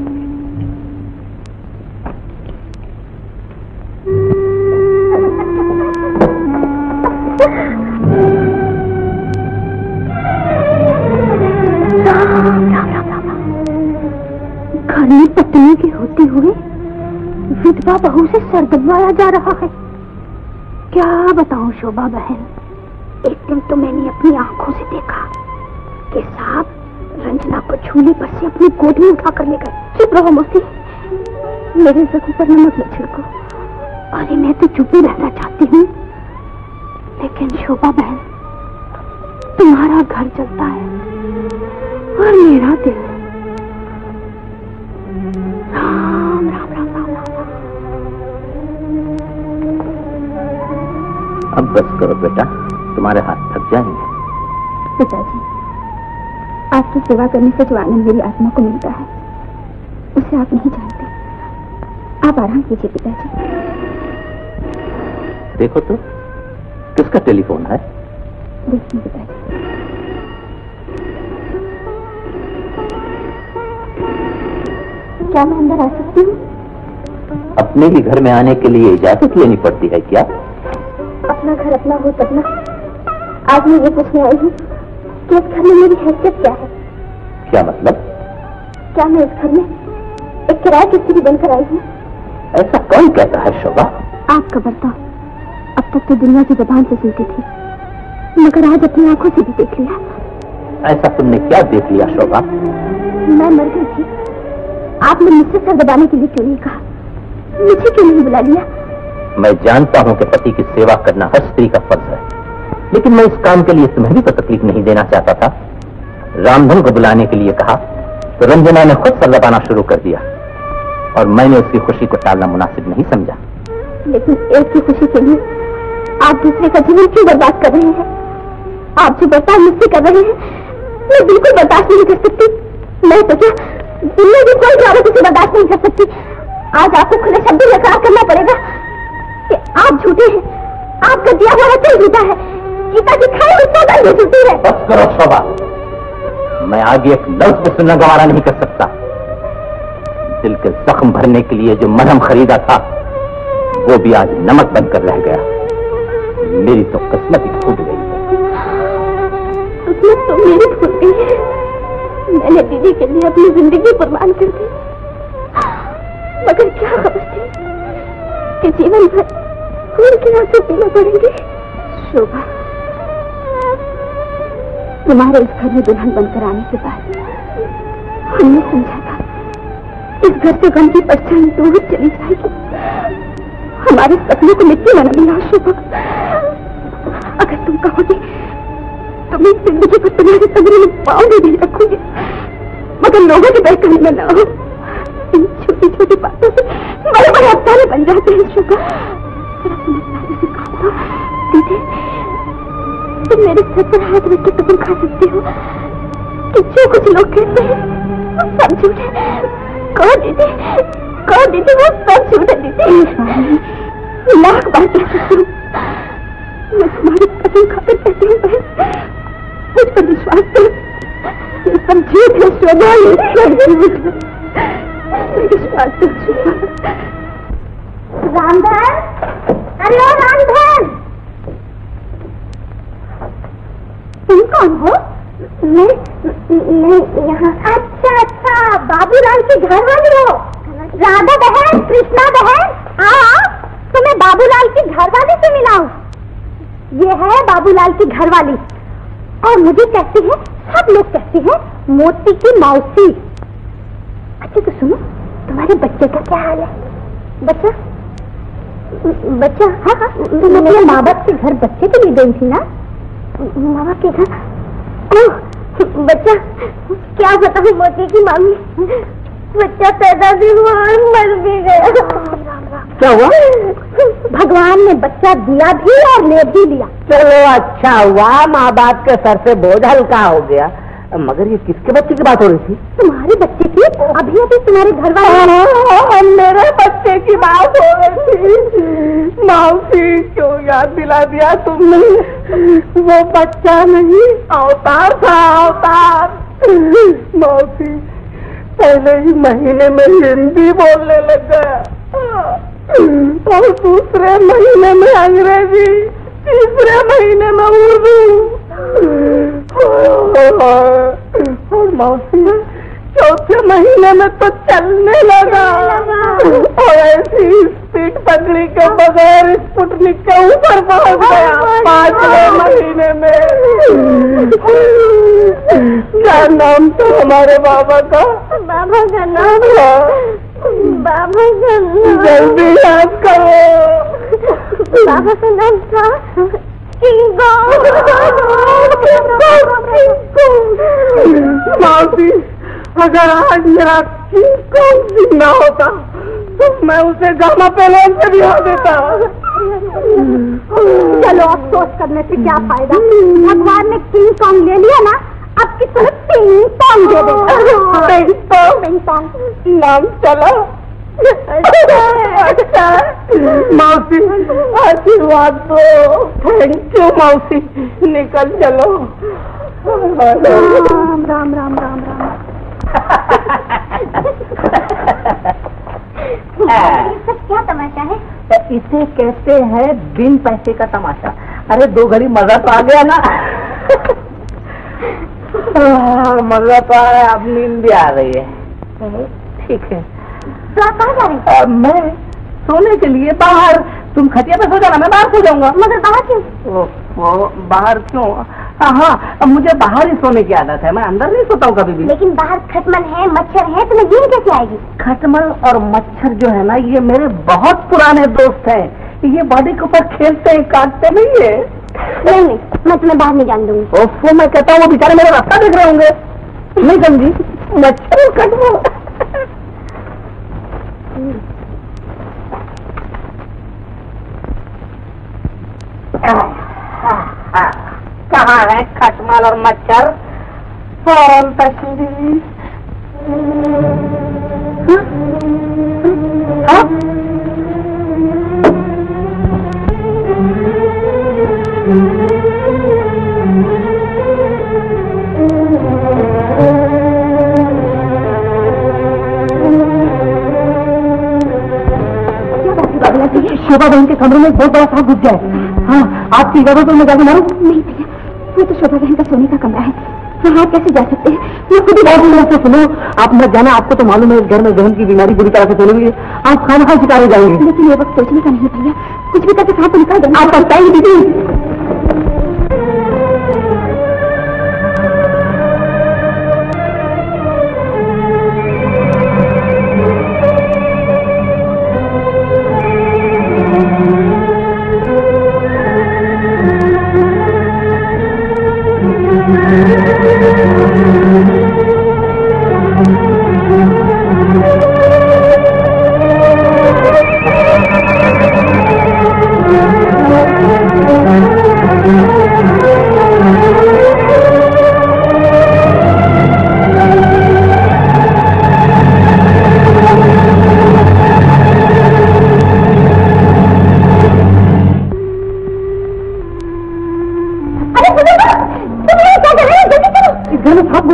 घर में पत्नी के होते हुए विधवा बहू से सर दबवाया जा रहा है। क्या बताऊं शोभा बहन, एक दिन तो मैंने अपनी आंखों से देखा कि साहब रंजना को झूले पर से अपनी गोद में उठा कर ले गए। चुप रहो मौसी, मेरे जख्म पर नमक न छिड़को। अरे मैं तो चुप ही रहना चाहती हूँ, लेकिन शोभा बहन तुम्हारा घर चलता है और मेरा दिल। राम राम राम राम राम। अब बस करो बेटा, तुम्हारे हाथ थक जाएंगे। पिताजी, आपकी सेवा करने से जो आनंद मेरी आत्मा को मिलता है उसे आप नहीं जानते। आप आराम कीजिए पिताजी। देखो तो किसका टेलीफोन है। देखिए पिताजी। क्या मैं अंदर आ सकती हूँ? अपने ही घर में आने के लिए इजाजत लेनी पड़ती है क्या? अपना घर अपना हो तब ना। आज मैं ये पूछने आई हूँ कि इस घर में मेरी हैसियत क्या है। क्या मतलब? क्या मैं इस घर में एक किराए की स्त्री बनकर आई हूँ? ऐसा कौन कहता है शोभा? आपका बर्ताव अब तक तो दुनिया की जबान से सुनती थी, मगर आज अपनी आंखों से भी देख लिया। ऐसा तुमने क्या देख लिया शोभा? मैं मर गई थी, आपने मुझसे सर दबाने के लिए क्यों नहीं कहा? मुझे क्यों नहीं बुला लिया? मैं जानता हूं कि पति की सेवा करना हर स्त्री का फर्ज है, लेकिन मैं इस काम के लिए तुम्हें भी तो तकलीफ नहीं देना चाहता था। रामधन को बुलाने के लिए कहा तो रंजना ने खुद सर दबाना शुरू कर दिया, और मैंने उसकी खुशी को टालना मुनासिब नहीं समझा। लेकिन एक की खुशी के लिए आप दूसरे का जीवन क्यों बर्बाद कर रहे हैं? आप जो बर्ताव मुझसे कर रहे हैं मैं बिल्कुल बर्दाश्त नहीं कर सकती। मैं तो क्या दुनिया की कोई औरत उसे बर्दाश्त नहीं कर सकती। आज आपको खुले शब्दों में इकरार करना पड़ेगा कि आप झूठे हैं, आपका दिया हुआ वचन झूठा है, गीता की खाई हुई सौगंध भी झूठी है। बस करो शोभा, मैं आगे एक लफ्ज भी सुनना गवारा नहीं कर सकता। दिल के जख्म भरने के लिए जो मरहम खरीदा था वो भी आज नमक बनकर रह गया। मेरी तो किस्मत ही फूट गई है। किस्मत तो मेरी फूट गई है। मैंने दीदी के लिए अपनी जिंदगी कुर्बान कर दी, मगर क्या खबर थी कि जीवन भर खून के आंसू पीने पड़ेंगे। शोभा, तुम्हारे इस घर में दुल्हन बनकर आने के बाद हमने समझा था इस घर से गम की परछाई दूर चली जाएगी, हमारे सपनों को मिट्टी में न मिला। शोभा, अगर तुम कहोगे तो मैं जिंदगी को तुम्हारे कमरे में पाँव में भी रखूंगी, मगर लोगों के बहकाने में न हो। इन छोटी छोटी बातों से बड़े बड़े अफसाने बन जाते हैं। शोभा, समझदारी से कहो दीदी, तुम मेरे सर पर हाथ रख के कसम खा सकती हो कि जो कुछ लोग कहते हैं वो सब झूठ है। कहो दीदी, वो सब झूठ है। दीदी, लाख बार कह सकती हूँ, मैं तुम्हारी कसम खाकर कहती हूँ बहन, मुझ पर विश्वास करो, ये सब झूठ है। शोभा, ये सब झूठ है, विश्वास करो। रामधन, अरे रामधन, तुम कौन हो? मैं यहाँ। अच्छा, बाबूलाल की घर वाली हो? राधा बहन, कृष्णा बहन, हाँ, तो मैं बाबूलाल की घर वाली से मिला हूँ। ये है बाबूलाल की घर वाली, और मुझे कहती है, सब लोग कहते हैं, मोती की मौसी। अच्छा तो सुनो, तुम्हारे बच्चे का क्या हाल है? बच्चा? हाँ, तुम अपने माँ बाप के घर बच्चे के लिए गई थी ना? माँ बाप के घर? ओह बच्चा, क्या बताऊं मोती की मामी, बच्चा पैदा भी हुआ और मर भी गया। क्या हुआ? भगवान ने बच्चा दिया भी और ले भी लिया। चलो अच्छा हुआ, माँ बाप के सर से बोझ हल्का हो गया। मगर ये किसके बच्चे की बात हो रही थी? तुम्हारे बच्चे की। अभी अभी तुम्हारे घर वाले। मेरे बच्चे की बात हो रही थी। मौसी, क्यों याद दिला दिया तुमने? वो बच्चा नहीं, अवतार था, अवतार। मौसी, पहले ही महीने में हिंदी बोलने लग गया और दूसरे महीने में अंग्रेजी, तीसरे महीने में उर्दू, और मौसी चौथे महीने में तो चलने लगा और ऐसी स्पीड पकड़ी के बगैर स्पुतनिक के ऊपर पहुंच गया 5वें महीने में। क्या नाम था हमारे बाबा का? बाबा का नाम, बाबा का नाम जल्दी याद करो। बाबा का नाम था किंगो। मौसी, अगर आज मेरा किंगो जिंदा होता तो मैं उसे गामा पहले से भी हो देता। चलो अफसोस करने से क्या फायदा, भगवान ने किंग कॉन्ग ले लिया ना, अब की तुम्हें पिंग पॉन्ग दे देगा। पिंग पॉन्ग नाम चला। अच्छा मौसी, आशीर्वाद दो। थैंक यू मौसी, निकल चलो। राम राम राम राम राम। क्या तमाशा है? इसे कहते हैं बिन पैसे का तमाशा। अरे 2 घड़ी मजा तो आ गया ना। मजा तो आ रहा है, अब नींद भी आ रही है। ठीक है, तो आप कहाँ जा रहे हैं? मैं सोने के लिए बाहर। तुम खटिया पे सो जाना, मैं बाहर सो जाऊंगा। मगर बाहर क्यों? वो बाहर क्यों? हाँ, मुझे बाहर ही सोने की आदत है, मैं अंदर नहीं सोता हूँ कभी भी। लेकिन बाहर खटमल है, मच्छर है, तुम्हें नींद कैसे आएगी? खटमल और मच्छर जो है ना, ये मेरे बहुत पुराने दोस्त हैं। ये बॉडी के ऊपर खेलते हैं, काटते नहीं है। नहीं, मैं तुम्हें बाहर नहीं जाने दूंगी। ओफो, मैं कहता हूँ वो बेचारे मेरा रास्ता देख रहे होंगे। नहीं समझी? मच्छर और खटमल। कहाँ है खटमल और मच्छर? फौरन तस्वीर। शोभा बहन के कमरे में एक बहुत बड़ा सांप घुस गया है। हाँ, आपकी इजाजत तो मैं जाके मारूं? नहीं भैया, वो तो शोभा बहन का सोने का कमरा है, वहाँ आप कैसे जा सकते हैं? मैं खुद ही बहुत दिनों से सुनो, आप मत जाना। आपको तो मालूम है इस घर में जहन की बीमारी बुरी तरह से फैली हुई है, आप खाना शिकार हो जाएंगे। लेकिन ये वक्त सोचने का नहीं भैया, कुछ भी करके सांप निकाल देना। आप बताइए दीदी।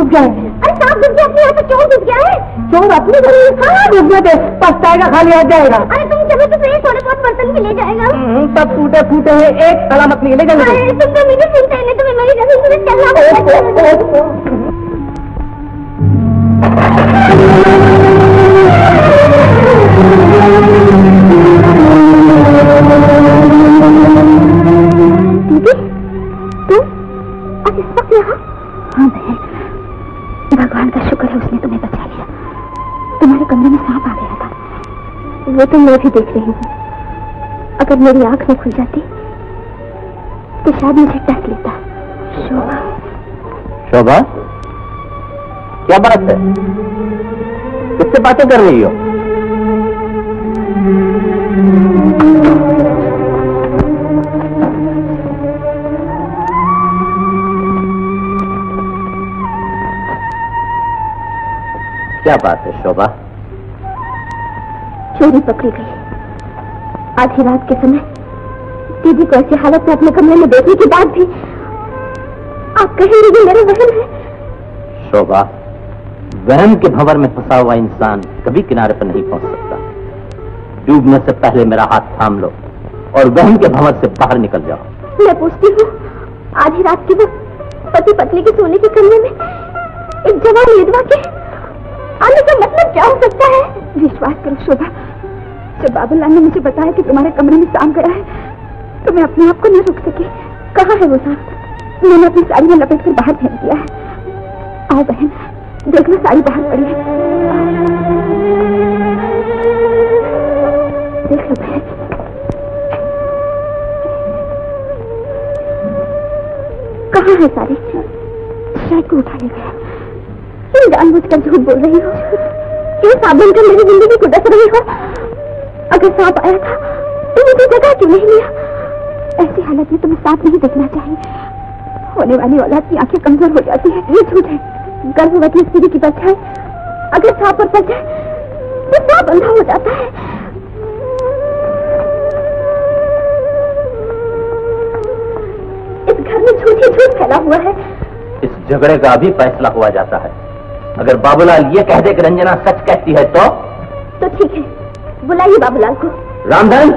डूब गया है। अरे सांप डूब गया अपने यहाँ पे, चोर डूब गया है। चोर अपनी घड़ी डूब गया थे, पछताएगा, खाली आ जाएगा। अरे तुम चलो तो सही, थोड़े बहुत बर्तन भी ले जाएगा। सब टूटे फूटे हैं, एक सलामत नहीं ले जाएंगे। अरे तुम तो मुझे सुनते नहीं, तुम्हें मेरी जमीन तुम्हें चलना पड़ेगा। दीदी तुम अब इस वक्त यहाँ? हाँ बहन, भगवान का शुक्र है उसने तुम्हें बचा लिया। तुम्हारे कमरे में सांप आ गया था, वो तो मैं भी देख रही हूँ। अगर मेरी आंख न खुल जाती तो शायद मुझे टच लेता। शोभा, शोभा, क्या बात है? किससे बातें कर रही हो? क्या बात है शोभा? चोरी पकड़ी गई। आधी रात के समय दीदी को ऐसी हालत में अपने कमरे में देखने के बाद भी आप कहेंगे कि मेरे वहम है। शोभा, वहम के भंवर में फंसा हुआ इंसान कभी किनारे पर नहीं पहुंच सकता। डूबने से पहले मेरा हाथ थाम लो और वहम के भंवर से बाहर निकल जाओ। मैं पूछती हूँ, आधी रात की वो पति पत्नी के सोने के कमरे में एक जवान विधवा के आने का मतलब क्या हो सकता है? विश्वास करो शोभा, जब बाबूलाल ने मुझे बताया कि तुम्हारे कमरे में सांप गया है तो मैं अपने आप को न रोक सकी। कहाँ है वो सांप? मैंने अपनी साड़ी में लपेट कर बाहर फेंक दिया है। आओ बहन, देखना साड़ी बाहर पड़ी है। देख लो बहन। कहाँ है साड़ी? शायद को उठा ले गया। क्यों जानबूझकर झूठ बोल रही हो? क्यों सांप बनकर मेरी जिंदगी को डस रही हो? अगर सांप आया था तो मुझे जगह क्यों नहीं लिया? ऐसी हालत में तुम्हें सांप नहीं देखना चाहिए। होने वाली औलाद की आंखें कमजोर हो जाती है। ये झूठ है। गर्भवती स्त्री की परछाई अगर सांप पर पड़ जाए तो सांप अंधा हो जाता है। इस घर में झूठ ही झूठ फैला हुआ है। इस झगड़े का अभी फैसला हुआ जाता है। अगर बाबूलाल ये कह दे कि रंजना सच कहती है तो ठीक है, बुलाइए बाबूलाल को। रामधन,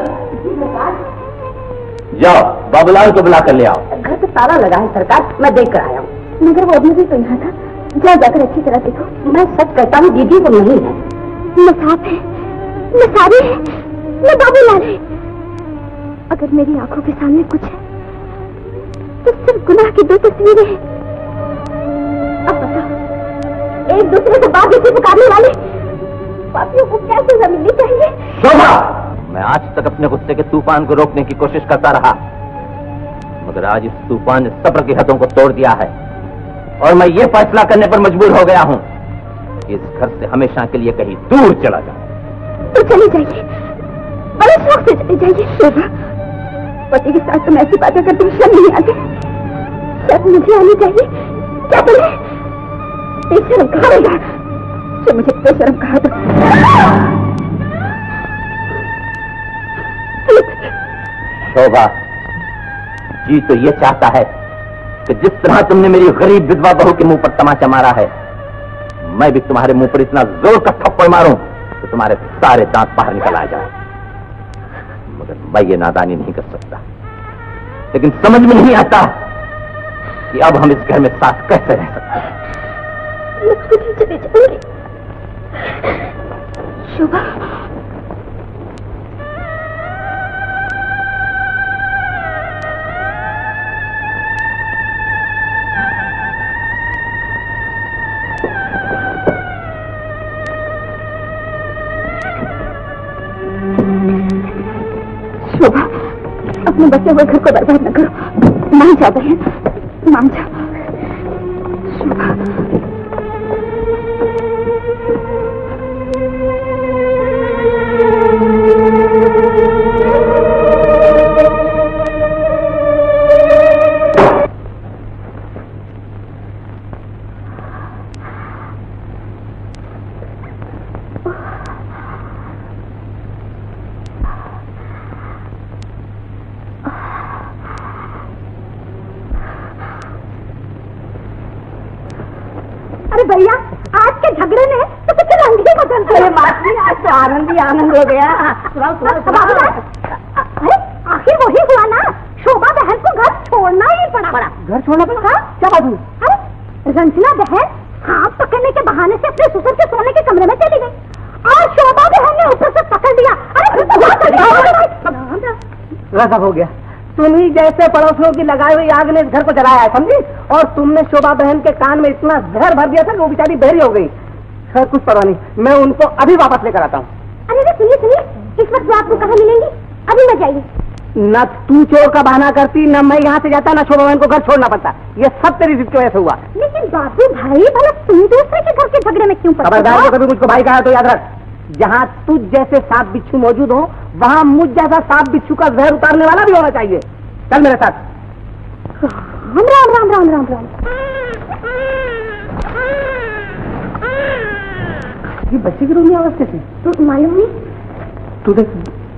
जाओ बाबूलाल को बुला कर ले आओ। घर पे ताला लगा है सरकार, मैं देख कर आया हूँ। मगर वो अभी भी तो यहाँ था। जाओ जाकर अच्छी तरह देखो। मैं सच कहता हूँ, दीदी को नहीं है। न सांप है, न साड़ी है, न बाबूलाल है। अगर मेरी आंखों के सामने कुछ है तो सिर्फ गुनाह की 2 तस्वीरें हैं। अब बताओ, एक दूसरे को बाप जैसे पुकारने वाले पापियों को क्या सजा मिलनी चाहिए? शोभा, मैं आज तक अपने गुस्से के तूफान को रोकने की कोशिश करता रहा, मगर आज इस तूफान ने सब्र की हदों को तोड़ दिया है और मैं ये फैसला करने पर मजबूर हो गया हूँ कि इस घर से हमेशा के लिए कहीं दूर चला जाऊं। तो चली जाइए, बड़े शौक से चली जाइए। शोभा, पति के साथ तुम ऐसी बातें करते हुए शर्म नहीं आती? शायद मुझे आनी चाहिए। क्या बोले? बेशर्म कहा होगा जो मुझे बेशर्म कहा तो। शोभा, जी तो ये चाहता है कि जिस तरह तुमने मेरी गरीब विधवा बहू के मुंह पर तमाचा मारा है, मैं भी तुम्हारे मुंह पर इतना जोर का थप्पड़ मारूं तो तुम्हारे सारे दांत बाहर निकल आ जाए। मगर मैं ये नादानी नहीं कर सकता। लेकिन समझ में नहीं आता कि अब हम इस घर में साथ कैसे रह सकते हैं। मैं खुद ही चली जाऊंगी। शोभा, शोभा, अपने बचे हुए घर को बर्बाद न करो। मान जा बहन, मान जा। शोभा, भैया आज के झगड़े में तो कुछ रंग ही बदल गए। मासी आज तो आनंद ही आनंद हो गया। अरे आखिर वही हुआ ना, शोभा बहन को घर छोड़ना ही पड़ा। घर छोड़ना पड़ा? क्या बात हुई? अरे रंजना बहन हाथ पकड़ने के बहाने से अपने ससुर के सोने के कमरे में चली गई और शोभा बहन ने ऊपर से पकड़ दिया। गजब हो गया। तुम्ही जैसे पड़ोसियों की लगाई हुई आग ने इस घर को जलाया है, समझी? और तुमने शोभा बहन के कान में इतना जहर भर दिया था कि वो बेचारी बहरी हो गई। खैर कुछ परवाह नहीं, मैं उनको अभी वापस लेकर आता हूँ। अरे सुनिए सुनिए, इस वक्त आपको कहाँ मिलेंगी? अभी मैं जाइए। न तू चोर का बहाना करती, न मैं यहाँ से जाता, न शोभा बहन को घर छोड़ना पड़ता। ये सब तेरी जिद की वजह से हुआ। लेकिन बाबू भाई भला तुम दूसरे के घर के झगड़े में क्यों पड़े? खबरदार को कभी मुझको भाई कहा तो याद रख, जहाँ तुझ जैसे सांप बिच्छू मौजूद हो वहाँ मुझ जैसा सांप बिच्छू का जहर उतारने वाला भी होना चाहिए। चल मेरे साथ। राम राम राम राम राम राम। ये बच्चे की रोनी आवाज कैसे? तो मालूम नहीं। तू देख।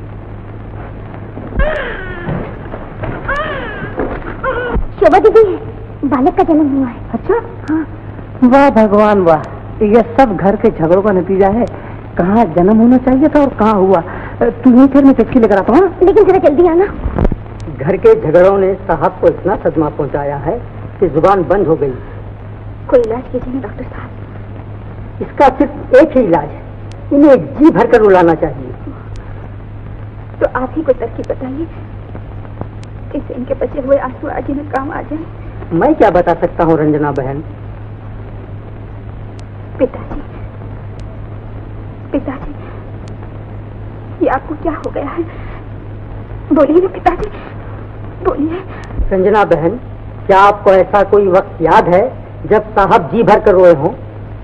शोभा दीदी, बालक का जन्म हुआ है। अच्छा हाँ। वाह भगवान वाह, ये सब घर के झगड़ों का नतीजा है। कहाँ जन्म होना चाहिए था और कहाँ हुआ। तू नहीं फिर मैं टैक्सी लेकर आता हूँ। लेकिन जरा जल्दी आना। घर के झगड़ों ने साहब को इतना सदमा पहुंचाया है कि जुबान बंद हो गई। कोई इलाज कीजिए ना डॉक्टर साहब। इसका सिर्फ एक ही इलाज है, इन्हें जी भर कर रुलाना चाहिए। तो आप ही कोई तरकीब बताइए, इससे इनके बचे हुए आंसू आगे में काम आ जाए। मैं क्या बता सकता हूँ रंजना बहन। पिताजी, पिताजी, ये आपको क्या हो गया है? बोलिए ना पिताजी, बोलिए। रंजना बहन, क्या आपको ऐसा कोई वक्त याद है जब साहब जी भर कर रोए हों?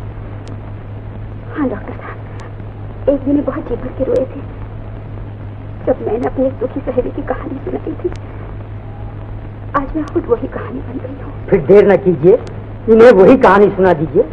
हाँ डॉक्टर साहब, एक दिन बहुत जी भर के रोए थे जब मैंने अपनी एक दुखी सहेली की कहानी सुनाई थी। आज मैं खुद वही कहानी बन गई हूँ। फिर देर न कीजिए, इन्हें वही कहानी सुना दीजिए।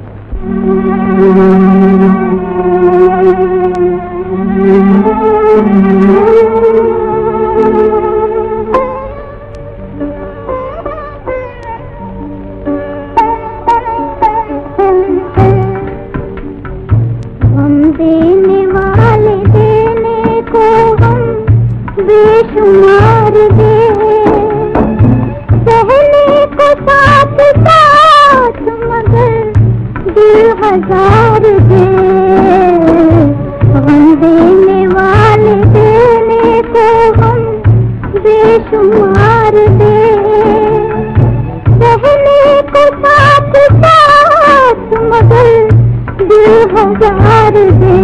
हम देने वाले देने को हम बेशुमार दे, सहने को साथ साथ मगर दिल हजार दे। हम देने वाले देने को हम बेशुमार दे, सहने को साथ साथ मगर दिल हजार दे।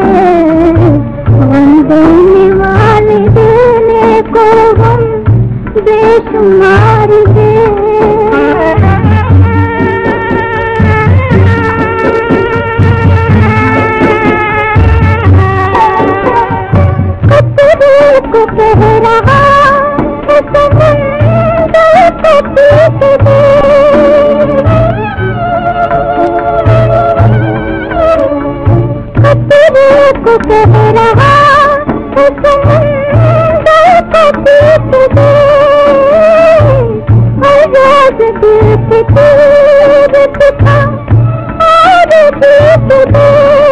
हम देने वाले देने को हम बेशुमार दे। कतरे को कह रहा है समंदर को पीट दे। कतरे को कह रहा है समंदर को पीट दे। हर रोज दिल पे तीर दिखा और पीट दे।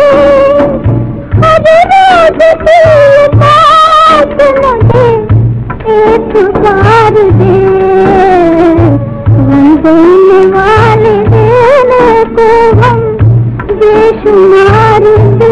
हर रोज दिल पास न दे, एक बार दे। हम देने वाले देने को हम बेशुमार दे।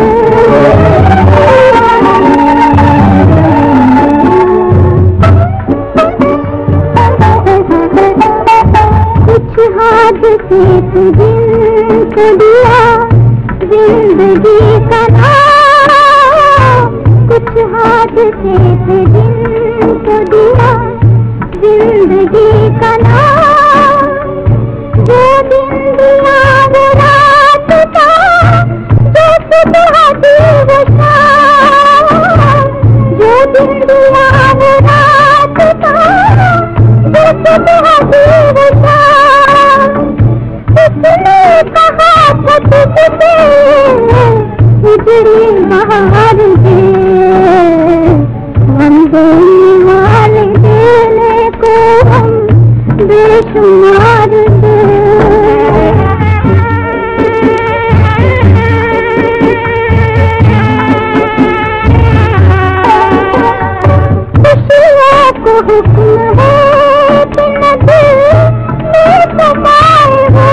कुछ हादसे जिनको दिया जिंदगी का नाम। कुछ हादसे जिनको दिया जिंदगी का नाम। जो दिन दिया वो रात का, जो सुबह दी वो शाम। जो दिन दिया वो रात का, जो सुबह दी वो शाम। किसने कहा था तुझसे उजड़ी बाहर दे। हुक्म है कि न दिल में समाए हो,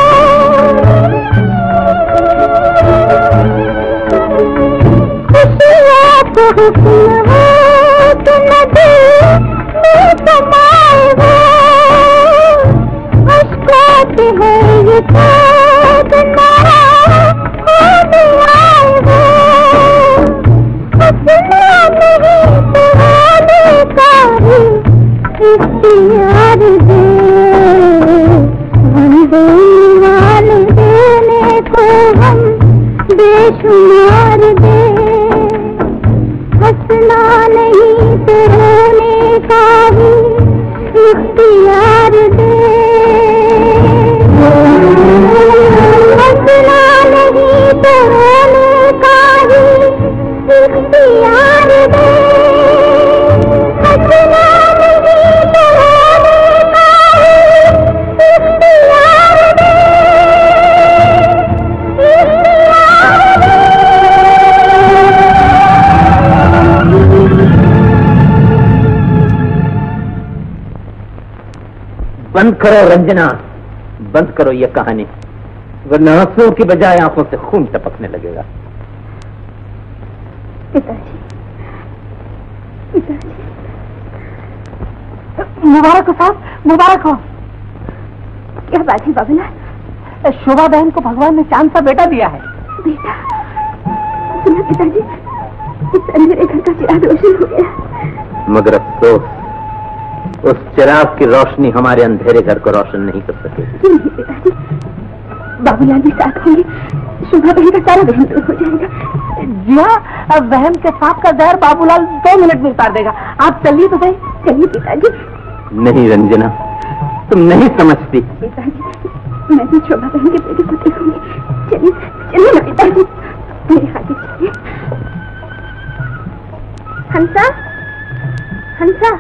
खुशियों को हुक्म है कि न दिल में समाए हो, अश्कों है ये साधना होने आए हो, अपना नहीं तुम्हारे का ही इख्तियार दे, वंदे वाले देने को हम बेशुमार दे, हंसना नहीं तो रोने का ही इख्तियार दे, हंसना नहीं तो रोने का ही इख्तियार दे, हंसना नहीं तो रोने का ही इख्तियार दे, बंद करो रंजना, बंद करो ये कहानी, वरना आंसुओं की बजाय आंखों से खून टपकने लगेगा। पिताजी, पिताजी, मुबारक हो साहब, मुबारक हो। क्या बात है बाबूलाल? शोभा बहन को भगवान ने चांद सा बेटा दिया है। बेटा? सुना पिताजी, इस अंधेरे घर का चिराग रोशन हो गया। मगर अफसोस, उस चिराग की रोशनी हमारे अंधेरे घर को रोशन नहीं कर सकेगी। क्यों नहीं पिताजी? बाबूलाल भी साथ होंगे, शोभा बहन का सारा वहम दूर हो जाएगा। जी हाँ, वहम के सांप का जहर बाबूलाल 2 मिनट में उतार देगा। आप चलिए तो सही। चलिए पिताजी। नहीं रंजना, तुम नहीं समझती। पिताजी, मैं भी शोभा बहन के बेटे को देखूंगी। चलिए चलिए ना पिताजी, मेरे हाथ चलिए। हंसा, हंसा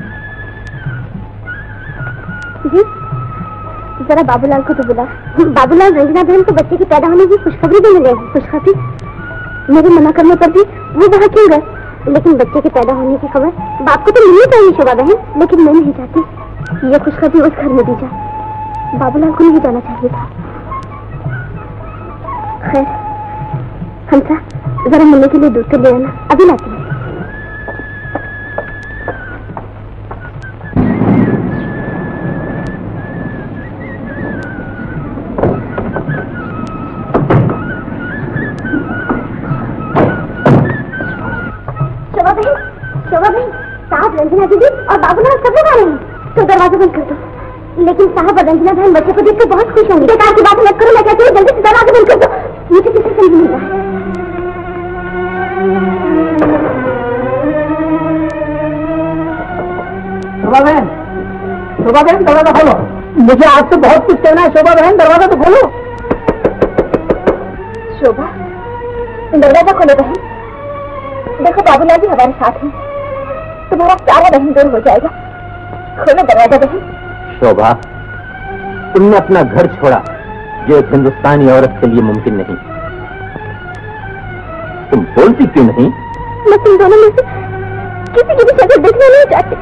जी, जरा बाबूलाल को तो बुला। बाबूलाल, रंजना बहन को बच्चे के पैदा होने की खुशखबरी भी मिलेगी। खुशखबरी? मेरे मना करने पर भी वो वहाँ क्यों गए? लेकिन बच्चे के पैदा होने की खबर बाप को तो मिलनी चाहिए शोभा बहन, लेकिन मैं नहीं चाहती ये खुशखबरी उस घर में दी जाए। बाबूलाल को नहीं जाना चाहिए था। खैर, हंसा जरा मिलने के लिए दूध तो ले आना, अभी लाती हूँ। रंजना दीदी और बाबूलाल सब लोग आ रहे हैं, तो दरवाजा बंद कर दो। लेकिन साहब और रंजना बहन बच्चे को देखकर बहुत खुश होंगे। बेकार की बात मत करो, मैं कहती हूँ जल्दी से दरवाजा बंद कर दो। मुझे किसी से नहीं मिल रहा है। शोभा बहन, शोभा बहन दरवाजा खोलो। मुझे आपसे बहुत कुछ कहना है। शोभा बहन दरवाजा तो खोलो। शोभा, दरवाजा खोलो बहन। देखो बाबूलाल भी हमारे साथ है, तुम्हारा सारा बहन दूर हो जाएगा। खोलो दरवाजा बहन। शोभा, तुमने अपना घर छोड़ा जो एक हिंदुस्तानी औरत के लिए मुमकिन नहीं। तुम बोलती क्यों नहीं? मैं तुम दोनों में से किसी की भी शक्ल देखना नहीं चाहती।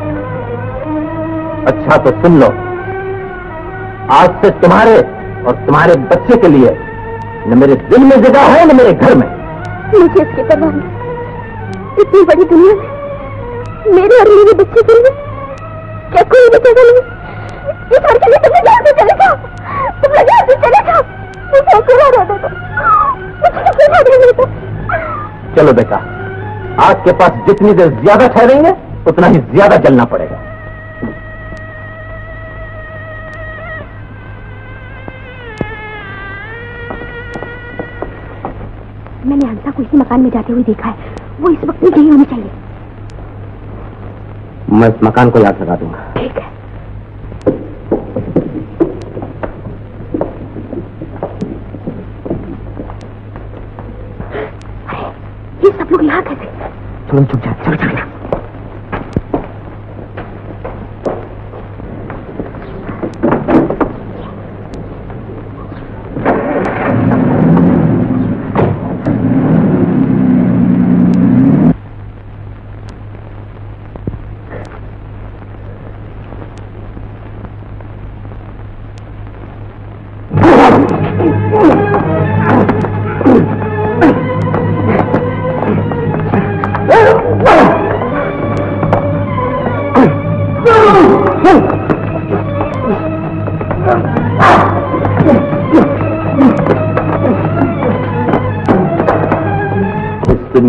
अच्छा तो सुन लो, आज से तुम्हारे और तुम्हारे बच्चे के लिए न मेरे दिल में जगह है न मेरे घर में। मुझे इसकी परवाह नहीं। इतनी बड़ी दुनिया में मेरे और मेरे बच्चे के लिए क्या कोई भी जगह नहीं? इस घर के लिए तुम यहाँ से चले जाओ, तुम यहाँ से चले जाओ। मुझे अकेला रहने दो, मुझे अकेला रहने दो। चलो बेटा, आज के पास जितनी देर ज्यादा ठहरेंगे उतना ही ज्यादा जलना पड़ेगा। मैंने हंसा को इसी मकान में जाते हुए देखा है, वो इस वक्त नहीं होनी चाहिए। मैं इस मकान को याद लगा दूंगा। ठीक है। ये सब लोग यहाँ कैसे? चलो चुप जा, चलो चलो।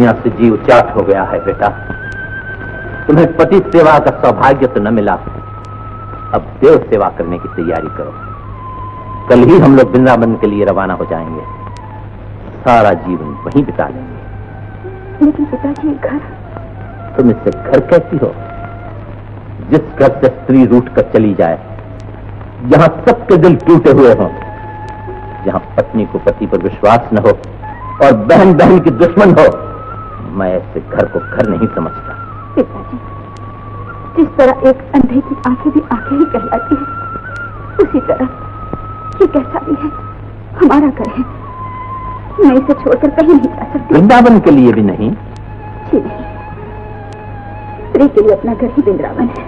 दुनिया से जी उचाट हो गया है बेटा। तुम्हें पति सेवा का सौभाग्य तो न मिला, अब देव सेवा करने की तैयारी करो। कल ही हम लोग वृंदावन के लिए रवाना हो जाएंगे, सारा जीवन वहीं बिता लेंगे। लेकिन पिताजी घर, तुम इससे घर कैसी हो? जिस घर से स्त्री रूठ कर चली जाए, जहां सबके दिल टूटे हुए हों, जहां पत्नी को पति पर विश्वास न हो और बहन बहन की दुश्मन हो, मैं ऐसे घर को घर नहीं समझता। पिताजी, जिस तरह एक अंधे की आंखें भी आंखें ही कहलाती है, उसी तरह ये कैसा भी है हमारा घर है। मैं इसे छोड़कर कहीं नहीं जा सकती। वृंदावन के लिए भी नहीं? जी नहीं, स्त्री के लिए अपना घर ही वृंदावन है।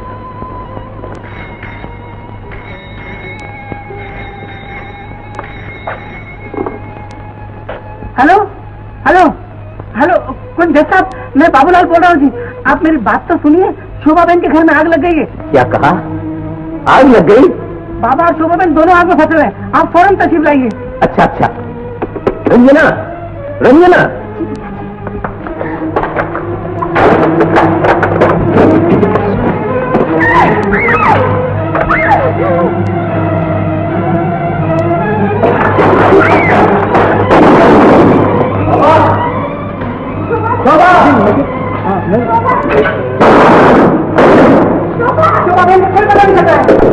हेलो हेलो हेलो, कौन जज साहब, मैं बाबूलाल बोल रहा हूँ जी। आप मेरी बात तो सुनिए, शोभा बहन के घर में आग लग गई है। क्या कहा? आग लग गई? बाबा और शोभा बहन दोनों आग में फंसे हैं, आप फौरन तशरीफ लाइए। अच्छा अच्छा। रंजना, रंजना, शोभा बहन को कोई पता नहीं चल रहा है।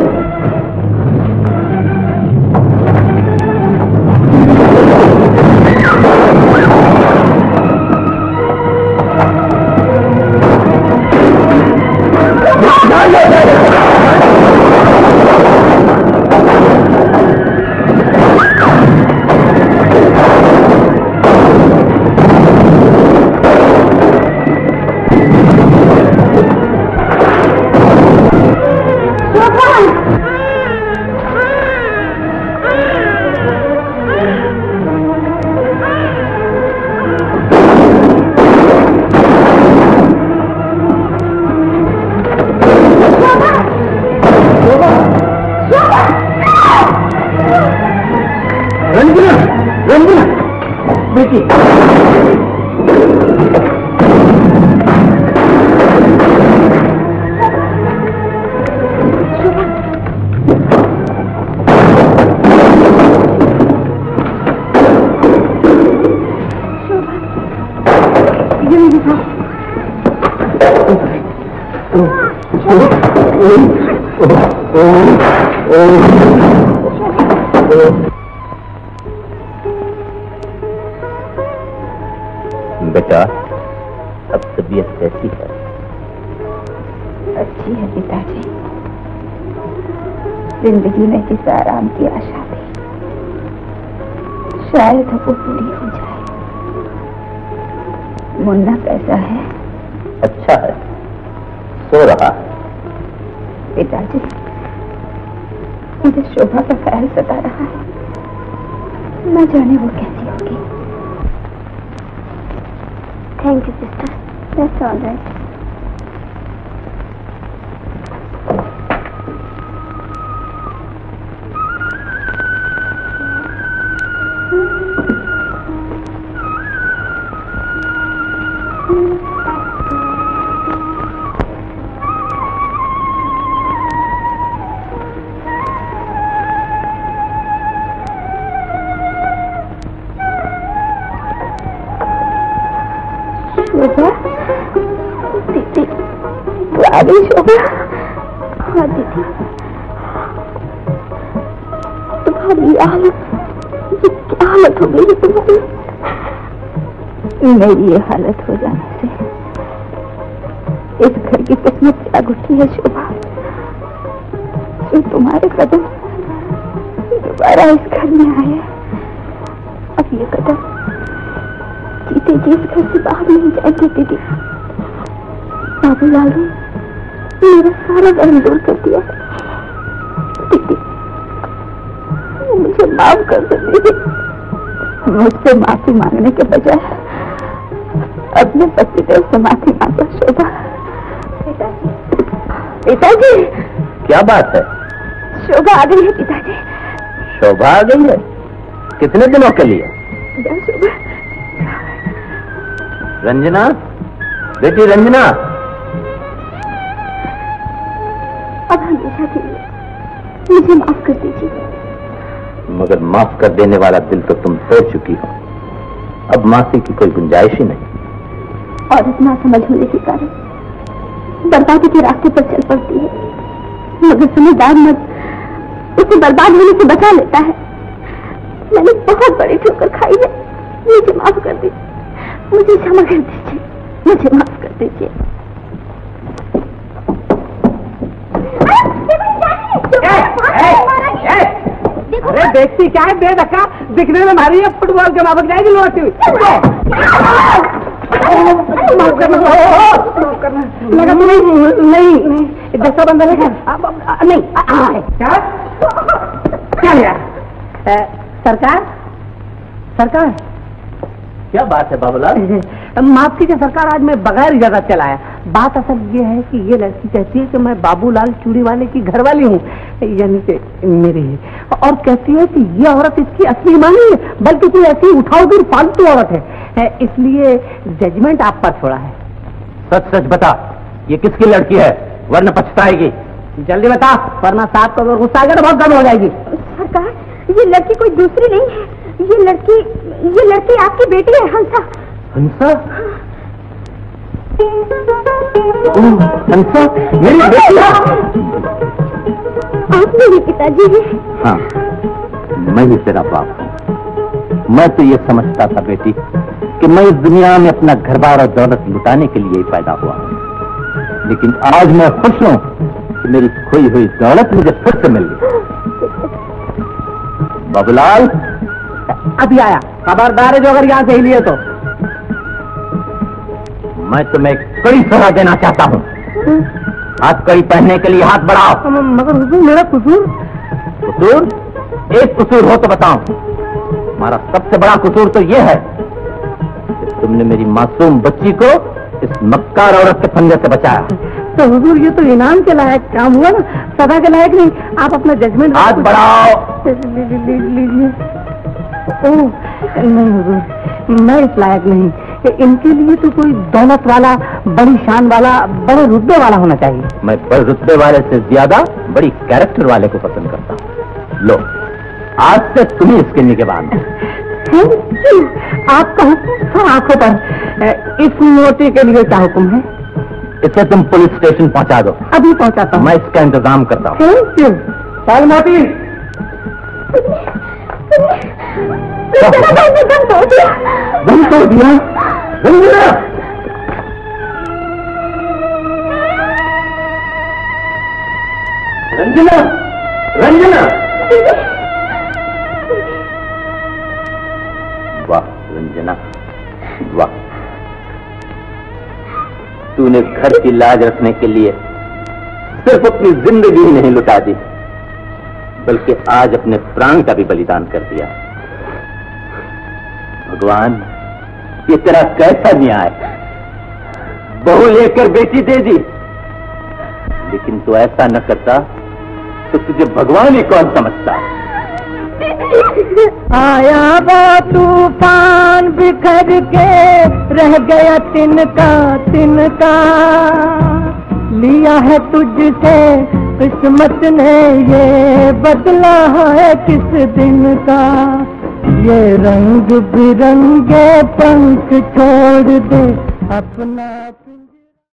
बेटा, अब तबीयत कैसी है? अच्छी है पिताजी, जिंदगी में जिस आराम की आशा थी, शायद वो पूरी हो जाए। मुन्ना कैसा है? अच्छा है, सो रहा है। पिताजी, मुझे शोभा का ख्याल सता रहा है, न जाने वो कैसी होगी। Thank you sister, that's all right. Shobha, दीदी, तू आ गई शोभा? हाँ दीदी, तुम्हारी हालत, ये क्या हालत हो गई तुम्हारी? मेरी ये हालत हो जाने से इस घर की किस्मत जाग उठी है शोभा। जो तुम्हारे कदम दोबारा इस घर में आए, अब ये कदम जीते जी इस घर से बाहर नहीं जाएंगे दीदी। बाबूलाल ने मेरा सारा वहम दूर कर दिया दीदी, मुझे माफ कर दो दीदी। मुझसे माफी मांगने के बजाय अपने पतिदेव से माफी मांगो शोभा। पिताजी, पिताजी, क्या बात है? शोभा आ गई है पिताजी। शोभा आ गई है? कितने दिनों के लिए? शोभा, रंजना, बेटी रंजना। अब हमेशा के लिए मुझे माफ कर दीजिए। मगर माफ कर देने वाला दिल तो तुम तोड़ चुकी हो, अब माफी की कोई गुंजाइश ही नहीं। औरत ना समझ होने के कारण बर्बादी के रास्ते पर चल पड़ती है, मगर समझदार मर्द उसे बर्बाद होने से बचा लेता है। मैंने बहुत बड़ी ठोकर खाई है, मुझे माफ कर दीजिए, मुझे क्षमा कर दीजिए, मुझे माफ कर दीजिए। अरे देखती क्या है, बेधक्का दिखने में भारी है, फुटबॉल के माफक जाएगी लौटती हुई। माफ करना लगा नहीं दस्ता बंदा लेकर नहीं क्या क्या सरकार सरकार क्या बात है बाबूलाल? माफ कीजिए सरकार, आज मैं बगैर इजाजत चला आया। बात असल ये है कि ये लड़की कहती है कि मैं बाबूलाल चूड़ी वाले की घरवाली हूँ, यानी कि मेरी है, और कहती है कि ये औरत इसकी असली मां नहीं है, बल्कि कोई ऐसी उठाओगी फालतू औरत है, इसलिए जजमेंट आप पर छोड़ा है। सच सच बता, ये किसकी लड़की है, वरना पछताएगी। जल्दी बता, वरना साहब को अगर गुस्सा आएगा तो बहुत गड़बड़ हो जाएगी। सरकार, ये लड़की कोई दूसरी नहीं है, ये लड़की आपकी बेटी है, हंसा। हंसा? हंसा मेरी बेटी? आप मेरे पिताजी हैं? हाँ, मैं ही तेरा बाप हूँ। मैं तो ये समझता था बेटी कि मैं इस दुनिया में अपना घर बार और दौलत लुटाने के लिए ही पैदा हुआ, लेकिन आज मैं खुश हूँ कि मेरी खोई हुई दौलत मुझे फिर से मिल गई। बाबूलाल अभी आया, खबरदार है जो अगर यहाँ से ही लिए तो। मैं तुम्हें एक कड़ी सलाह देना चाहता हूँ, हाथ कड़ी पहनने के लिए हाथ बढ़ाओ। मगर हुजूर मेरा कसूर? कसूर? एक कसूर हो तो बताओ। हमारा सबसे बड़ा कसूर तो यह है कि तुमने मेरी मासूम बच्ची को इस मक्कार औरत के फंदे से बचाया। तो हुजूर ये तो इनाम के लायक काम हुआ ना, सदा के लायक नहीं। आप अपना जजमेंट हाथ बढ़ाओ। लीजिए। ओह नहीं हुजूर, मैं इस लायक नहीं, इनके लिए तो कोई दौलत वाला, बड़ी शान वाला, बड़े रुतबे वाला होना चाहिए। मैं बड़े रुतबे वाले से ज्यादा बड़ी कैरेक्टर वाले को पसंद करता हूँ। लो, आज से तुम ही इसके निगहबान हो। आपका हुक्म आंखों पर। इस मोती के लिए क्या हुक्म है? इसे तुम पुलिस स्टेशन पहुंचा दो। अभी पहुंचाता हूँ। मैं इसका इंतजाम करता हूँ। Thank you. चल मोती। दम तोड़ दिया। रंजना, रंजना। वाह रंजना, वाह, तूने घर की लाज रखने के लिए सिर्फ अपनी जिंदगी ही नहीं लुटा दी, बल्कि आज अपने प्राण का भी बलिदान कर दिया। भगवान, ये तेरा कैसा न्याय? बहू लेकर बेटी दे दी, लेकिन तू ऐसा न करता तो तुझे भगवान ही कौन समझता। आया वो तूफान बिखर के रह गया तिनका तिनका, लिया है तुझसे किस्मत ने ये बदला है किस दिन का। ये रंग बिरंगे पंख छोड़ दे अपना।